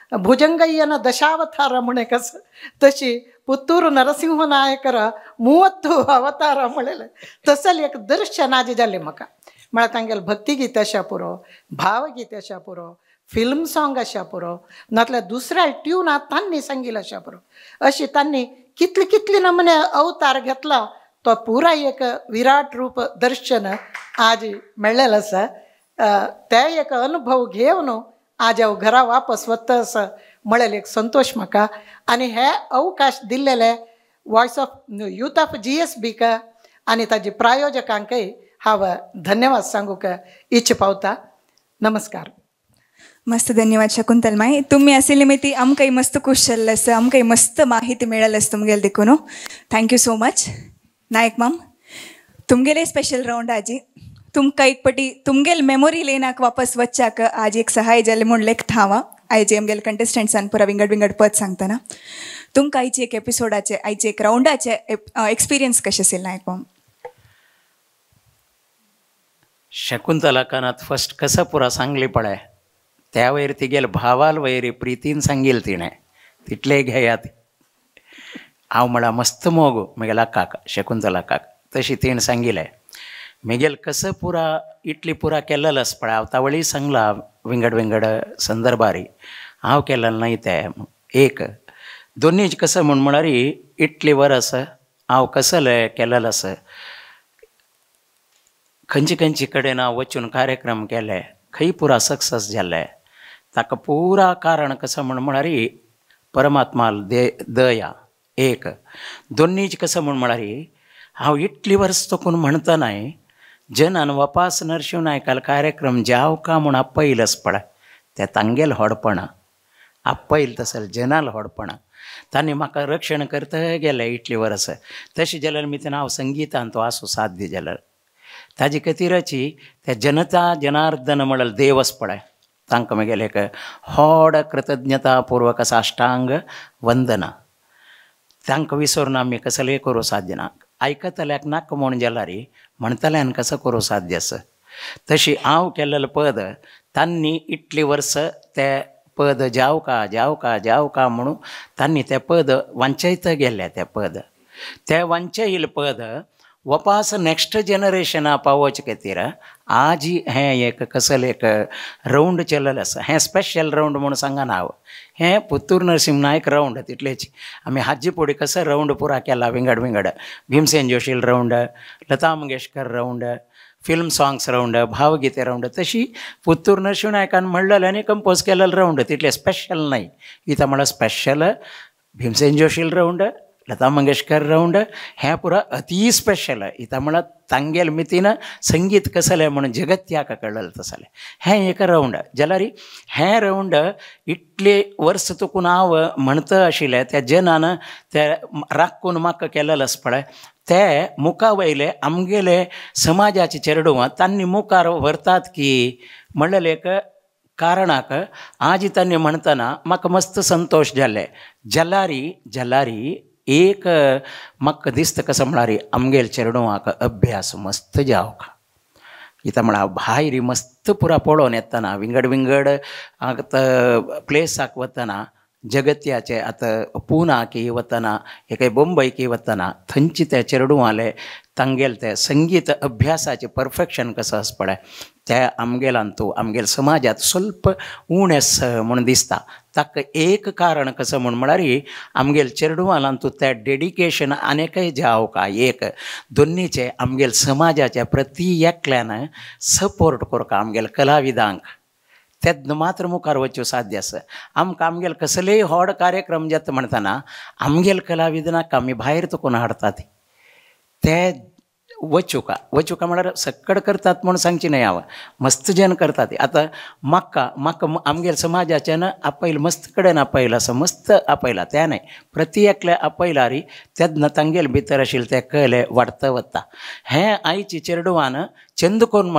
ಭುಜಂಗಯ್ಯನ ದಶಾವತಾರ ಮುಣೆ ಕಸ ತಶಿ ಪುತ್ತೂರು ನರಸಿಂಹ ನಾಯಕರ ಮೂವತ್ತು ಅವತಾರ म्हळेले तसली एक दर्शन आजी जाल्लें म्हाका म्हळ्यार तांगेले भक्तिगीत अशा पुरो भावगीत अशा पुरो फिल्म सॉंग अशा पुरो नातल्या दुसऱ्या ट्यून तांणी सांगिल्लें अशा पुरो अशी तांणी कितले कितले नमुने अवतार घेतला तो पुरा एक विराट रूप दर्शन आज मेळ्ळेलें आसा ते एक अनुभव घेवन आज हांव घरा वापस वता असं म्हळेलें एक संतोष म्हाका आनी हे अवकाश दिल्लेले voice of youth of G S बीक आनी ताजे प्रायोजकांकय हांव धन्यवाद सांगूक इच्छ पावता. नमस्कार. मस्त धन्यवाद शकुंतलमाई. तुम्ही आशिल्ली मिती आमकांय मस्त खूश जाल्लें आसा, आमकांय मस्त माहिती मेळ्ळी आसा तुमगेले देखून. Thank you so much. नायक माम तुमगेले स्पेशल राउंड आजी तुमकां एक पटी तुमगेल मेमोरी लेनाक वापस वच्चाक आज एक सहाय जालें म्हूण लेख थावा आयजे आमगेले कंटेस्टंट्सान पुरा विंगड विंगड पद सांगतना तुमकां आयचे एक एपिसोडाचे आयचे एक राउंडाचे एक्सपिरियन्स कशें आशिल्लें नायक माम? शकुंतला कानात फस्ट कसं पुरा सांगली पळय त्या वयर तिगेल भावाल वयरी प्रितीन सांगिल तिणें तितले घेयात. हांव म्हळ्यार मस्त मोगू म्हगेल्या काका शकुंतला काका तशी तिणें सांगिलें म्हगेल कसं पुरा इटली पुरा केल्लेलो आसा पळय हांव तावळी सांगला विंगड विंगड संदर्भारी हांव केल्लें न्हय तें एक दोनीच कसं म्हण म्हळ्यार इटली वर्स हांव कसलें केल्लेलो आसा खंयचे खंयचे कडेन हांव वचून कार्यक्रम केले खंय पुरा सक्सेस जाल्ले ताका पुरा कारण कसं म्हण म्हळ्यार परमात्मा दे दया एक दोनीच कसं म्हण म्हळ्यार हांव इतली वर्स तकून म्हणटनाय जनान वपास नरशिंव नायकाल कार्यक्रम जाव का म्हूण आपयलस पळय तें तांगेल होडपणां आपयल तसल जनाल होडपणां तांणी म्हाका रक्षण करता गेलें इतली वर्स. तशें जाल्यार मिथून हांव संगीतान तो आसूं साध्य जाल्यार ताजे खातीरची त्या जनता जनार्दन म्हळ्यार देवस पळय तांकां म्हगेलें एक व्हड कृतज्ञतापूर्वक साश्टांग वंदना. तांकां विसरून आमी कसलें करूं साध्य ना. आयकतल्याक नाका म्हूण जाल्यार म्हणटल्यान कसं करूं साध्य आसा. तशी हांव केल्लेलें पद तांणी इतली वर्स तें पद जावका जावका जावका म्हणून तांणी तें पद वांचयत गेल्लें. तें पद तें वांचयिल्लें पद वपास नेक्स्ट जनरेशना पावोवचे खातीर आज हें एक कसलें एक राउंड चल्लेलें आसा. हें स्पेशल राउंड म्हूण सांगना हांव हें पुत्तूर नरसिंह नायक राउंड तितलेच. आमी हाजी फुडें कसो राउंड पुरा केला विंगड विंगड भीमसेन जोशील round Lata Mangeshkar round film songs round भावगीते राउंड तशी पुत्तूर नरसिंह नायकान म्हणलेलें आनी कंपोज केलेलें राउंड तितलें स्पेशल न्हय. इता म्हळ्यार स्पेशल भीमसेन जोशील राउंड लता मंगेशकर राउंड हें पुरा अती स्पेशल. इता म्हळ्यार तांगेल मितीन संगीत कसलें म्हणून जगत्याक कळलें तसलें हें एक राउंड जाल्यार हें राउंड इतली वर्स तकून हांव म्हणटा आशिल्लें त्या जनान तें राखून म्हाका केलेलें आसा पळय ते मुखा वयले आमगेले समाजाचे चेडूं तांणी मुखार व्हरतात की म्हणलेलें एक कारणाक आज तांणी म्हणटना म्हाका मस्त संतोष जाल्ले. जाल्यारी जाल्यारी एक म्हाका दिसता कसो म्हळ्यार आमगेल चेडूवाक अभ्यास मस्त जावका. इता म्हळ्यार भायर मस्त पुरा पळोवन येतना विंगड विंगड आतां प्लेसाक वतना जगत्याचे आतां पुनाकी वतना एके बंबईकी वतना थंयची ते चेडूवाले तांगेल ते संगीत अभ्यासाचे परफेक्शन कसो आसा पळय ते आमगेलान तूं आमगेल समाजात स्वल्प उणेस म्हूण दिसता. ताका एक कारण कसो म्हूण म्हळ्यार आमगेल चेडूवालान तूं तें डेडिकेशन आनीकय जावका एक दोनीचे आमगेल समाजाच्या प्रती एकल्यान सपोर्ट करता आमगेल कलाविदांक तेद मात्र मुखार वच्यो साध्य आसा. आमकां आमगेल कसलेय व्हड कार्यक्रम जाता म्हणटना आमगेल कलाविदांक आमी भायर तकून हाडटात ते वचूका वचूका म्हळ्यार सक्कड करतात म्हूण सांगची न्हय हांव मस्त जन करतात. आतां म्हाका म्हाका आमगेल समाजाच्यान आपयल मस्त कडेन आपयला आसा मस्त आपयला तें न्हय प्रती एकल्या आपयल्यार तेदना तांगेल भितर आशिल्लें तें कले वाडत वता. हें आयची चेडूवान चंद कोन्न म्हळ्यार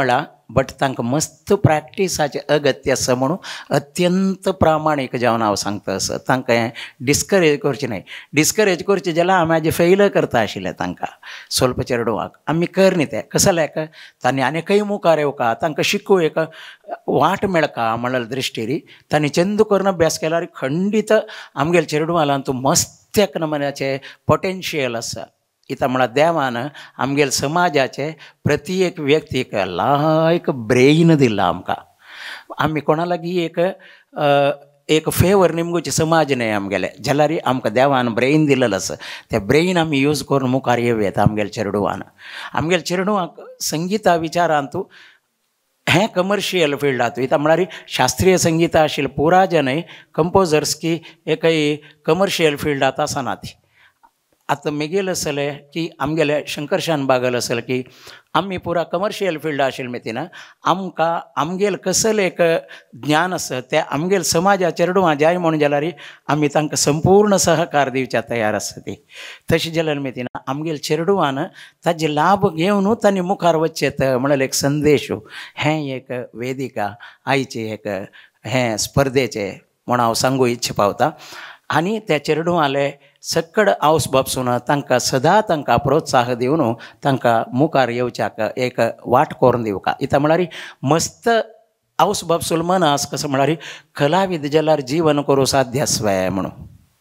बट तांकां मस्त प्रॅक्टिसाचें अगत्य आसा म्हणून अत्यंत प्रामाणीक जावन हांव सांगता असो तांकां हें डिस्करेज करचें न्हय. डिस्करेज करचें जाल्यार हांव म्हाजें फेल करता आशिल्लें तांकां स्वल्प चेडवांक. आमी कर न्ही तें कसं जाल्यार तांणी आनीकय मुखार येवका तांकां शिकूं एक वाट मेळका म्हणल्या दृश्टीरी तांणी चंद करून अभ्यास केल्यार खंडीत आमगेल्या चेडवां तूं मस्त एक नमुन्याचें पोटेन्शियल आसा. इता म्हळ्यार देवान आमगेल्या समाजाचे प्रत्येक व्यक्तीक लायक ब्रेन दिला आमकां. आमी कोणा लागीं एक एक फेवर निमगुचे समाज न्हय आमगेले जाल्यार आमकां देवान ब्रेन दिलेलो आसा. तें ब्रेन आमी यूज करून मुखार येवयात आमगेल्या चेडवान. आमगेल्या चेडवांक संगिता विचारान तूं हें कमर्शियल फिल्डांत इता म्हळ्यार शास्त्रीय संगीता आशिल्लें पुरा जनय कंपोजर्स की एकय कमर्शियल फिल्डांत आसना ती. आतां मेगेल आसलें की आमगेले शंकरशान बागल आसलें की आमी पुरा कमर्शियल फिल्ड आशिल्ले मेतीना आमकां आमगेल कसलें एक ज्ञान आसा तें आमगेल समाजा चेडवां जाय म्हणून जाल्यार आमी तांकां संपूर्ण सहकार दिवच्या तयार आसा ती. तशें जाल्यार मेतीना आमगेल चेडवान ताजे लाभ घेवनूच तांणी मुखार वचचें म्हणल्यार एक संदेश हें एक वेदिका आयचे एक हें स्पर्धेचें म्हूण हांव सांगूं इच्छा पावता. आनी त्या चेडवाले सक्कड आवस बापसून तांकां सदां तांकां प्रोत्साह दिवन तांकां मुखार येवच्याक एक वाट करून दिवका. इता म्हळ्यार मस्त आवस बापसूल मनास कसं म्हळ्यार कलाविद जाल्यार जीवन करूं साध्य स्वय म्हणून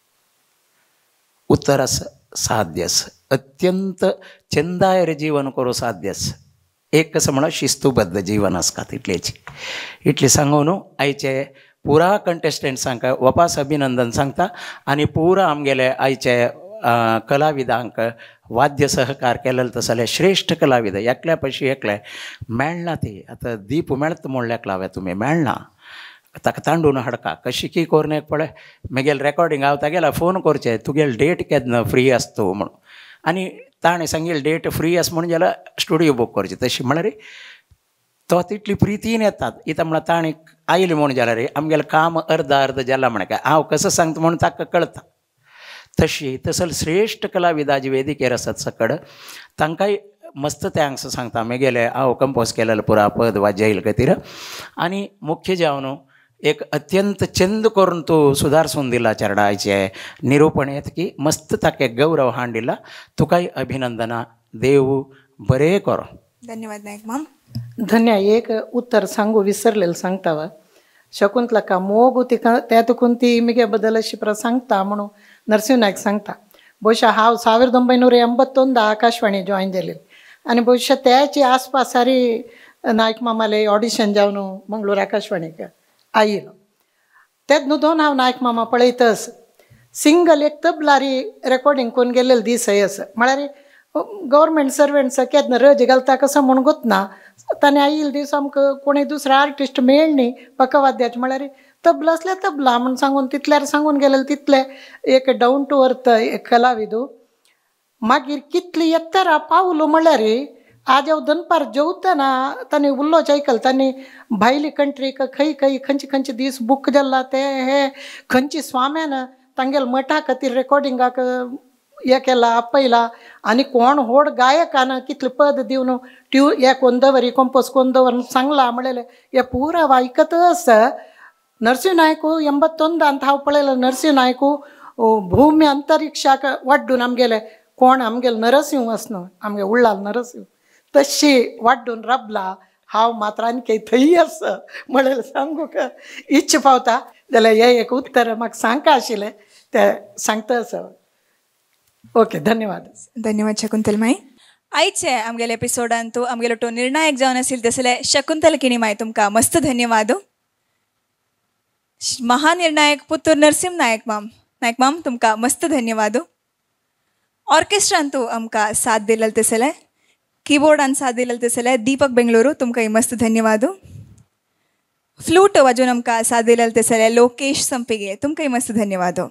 उत्तर आसा साध्य आसा. अत्यंत चंदायर जीवन करूं साध्य आसा. एक कसं म्हळ्यार शिस्तूबद्ध जीवन आसता तितलेची. इतलें सांगून आयचे पुरा कंटेस्टंट्सांक वपास अभिनंदन सांगता आनी पुरा आमगेले आयचे कलाविदांक वाद्य सहकार केलेलो तसले श्रेश्ठ कलाविद एकल्या पयशी एकले मेळना ती. आतां दीप मेळत म्हणल्याक लाव्या तुमी मेळना ताका तांडून हाडका कशी की करून एक पळय म्हगेल रेकॉर्डिंग हांव तागेला फोन करचें तुगेल डेट केन्ना फ्री आसा तूं म्हणून आनी ताणें सांगेल डेट फ्री आसा म्हणून जाल्यार स्टुडियो बूक करचें. तशी म्हळ्यार तो तितली प्रितीन येतात. इता म्हळ्यार ताणें आयलें म्हणून जाल्यार आमगेलें काम अर्द अर्द जालां म्हण काय हांव कसो सांगता म्हणून ताका कळटा. तशी तसल श्रेश्ठ कलाविदाजी वेदिकेर आसात सकड तांकांय मस्त थँक्स सांगता. म्हगेले हांव कंपोज केलेलो पुरा पद वा जैल खातीर आनी मुख्य जावन एक अत्यंत चंद करून तूं सुदारसून दिला चेडवाचे निरूपण येत की मस्त ताका एक गौरव हाड दिला. तुकाय अभिनंदना. देव बरें करो. धन्यवाद नायक मॅम. धन्य. एक उत्तर सांगू विसरलेलं सांगता वा शकुंतला मोगू तिका त्या तुकून ती मिगे बद्दल अशी प्र सांगता म्हणून नरसिंह नायक सांगता. ಬಹುಶಃ हांव ಸಾವಿರದ ಒಂಬೈನೂರ ಎಂಬತ್ತೊಂದು आकाशवाणी जॉईन जालेली आनी ಬಹುಶಃ त्याची आसपास सारी नायक मामाले ऑडिशन जावन मंगळूर आकाशवाणीक आयिलो. तेच न्हू दोन हांव नायक मामा पळयतस सिंगल एक तबलारी रेकॉर्डिंग करून गेल्लेले दीस आसा. म्हळ्यार गव्हर्मेंट सर्वेंट्स केन्ना रज घालता कसं म्हणून गोतना ताणें आयिल्ले दीस आमकां कोणूय दुसरो आर्टिस्ट मेळ न्ही पकवाद्याचे म्हळ्यार तबला असल्या तबला म्हण सांगून तितल्यार सांगून गेलेले तितले एक डावन टू अर्थ एक कलाविदू. मागीर कितली येत्तरा पावलो म्हळ्यार आज हांव दनपार जेवतना ताणें उल्लोच आयकल ताणें भायली कंट्रीक खंय खंय खंयचे खंयचे दीस बूक जाल्ला ते हे खंयचे स्वाम्यान तांगेले मठा खातीर रेकॉर्डिंगाक हे केला आपयला आनी कोण व्हड गायकान कितले पद दिवन ट्यू हे कोण दवरी कंपोज कोण दवर सांगला म्हणलेले हे पुरा आयकत आसा. नरसिंह नायकू ಎಂಬತ್ತೊಂದು ಅಂತ हांव पळयलो. नरसिंह नायकू भूमी अंतरिक्षाक वाड्डून आमगेले कोण आमगेले नरसिंह आसनो आमगे उळ्ळाल नरसिंह तशी वाड्डून रबला. हांव मात्र आनी थंय आसा म्हणलें सांगूक इच्छा पावता जाल्यार हे एक उत्तर म्हाका सांगता आशिल्लें तें सांगता आसा. ओके धन्यवाद. धन्यवाद शकुंतल माई. आयचे आमगेल्या एपिसोडान तूं आमगेलो तो निर्णायक जावन आशिल्लो तसले शकुंतल किणी माई तुमकां मस्त धन्यवाद. महानिर्णायक पुत्तूर नरसिंह नायक माम नायक माम तुमकां मस्त धन्यवाद. ऑर्केस्ट्रान तूं आमकां साथ दिलेले तसले कीबोर्डान साथ दिलेले तसले दीपक बेंगळुरू तुमकांय मस्त धन्यवाद. फ्लूट वाजून आमकां साथ दिलेले तसले लोकेश संपेगे तुमकांय मस्त धन्यवाद.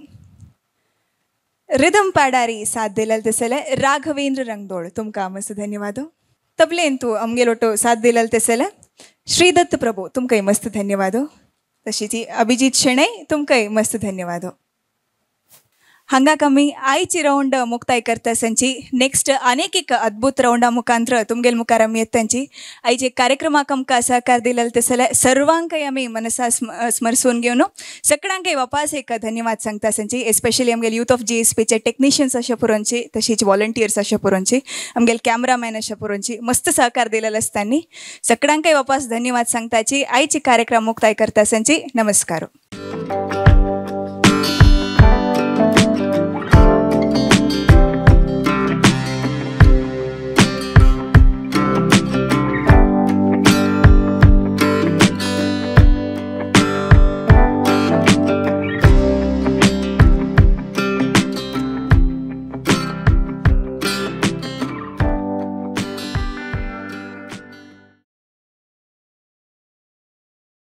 रिदम पाडारी साथ दिलेले तसले राघवेंद्र रंगदोळ तुमकां मस्त धन्यवाद. तबलेन तूं आमगेलो तो साथ दिलेले तसले श्रीदत्त प्रभू तुमकांय मस्त धन्यवाद. तशीच अभिजीत शेणै तुमकांय मस्त धन्यवाद. हांगा कमी आयची राऊंड मुक्ताय करता संची नेक्स्ट अनेक एक अद्भुत राऊंडा मुखांतर तुमगेल मुखार आमी येतांची आयचे कार्यक्रमाक आमकां सहकार दिलेले तसले सर्वांकय आमी मनसा स्म स्मरसून घेवन सगळ्यांकय वापस एक धन्यवाद सांगता संची एस्पेशली आमगेल यूथ ऑफ जी एस पीचे टेक्निशियन्स अशे पुरोंची तशीच वॉलंटियर्स अशे पुरोंची आमगेल कॅमेरामॅन अशे पुरोंची मस्त सहकार दिलेले असतानी सगळ्यांकय वापस धन्यवाद सांगताची आयची कार्यक्रम मुक्ताय करता संची नमस्कार.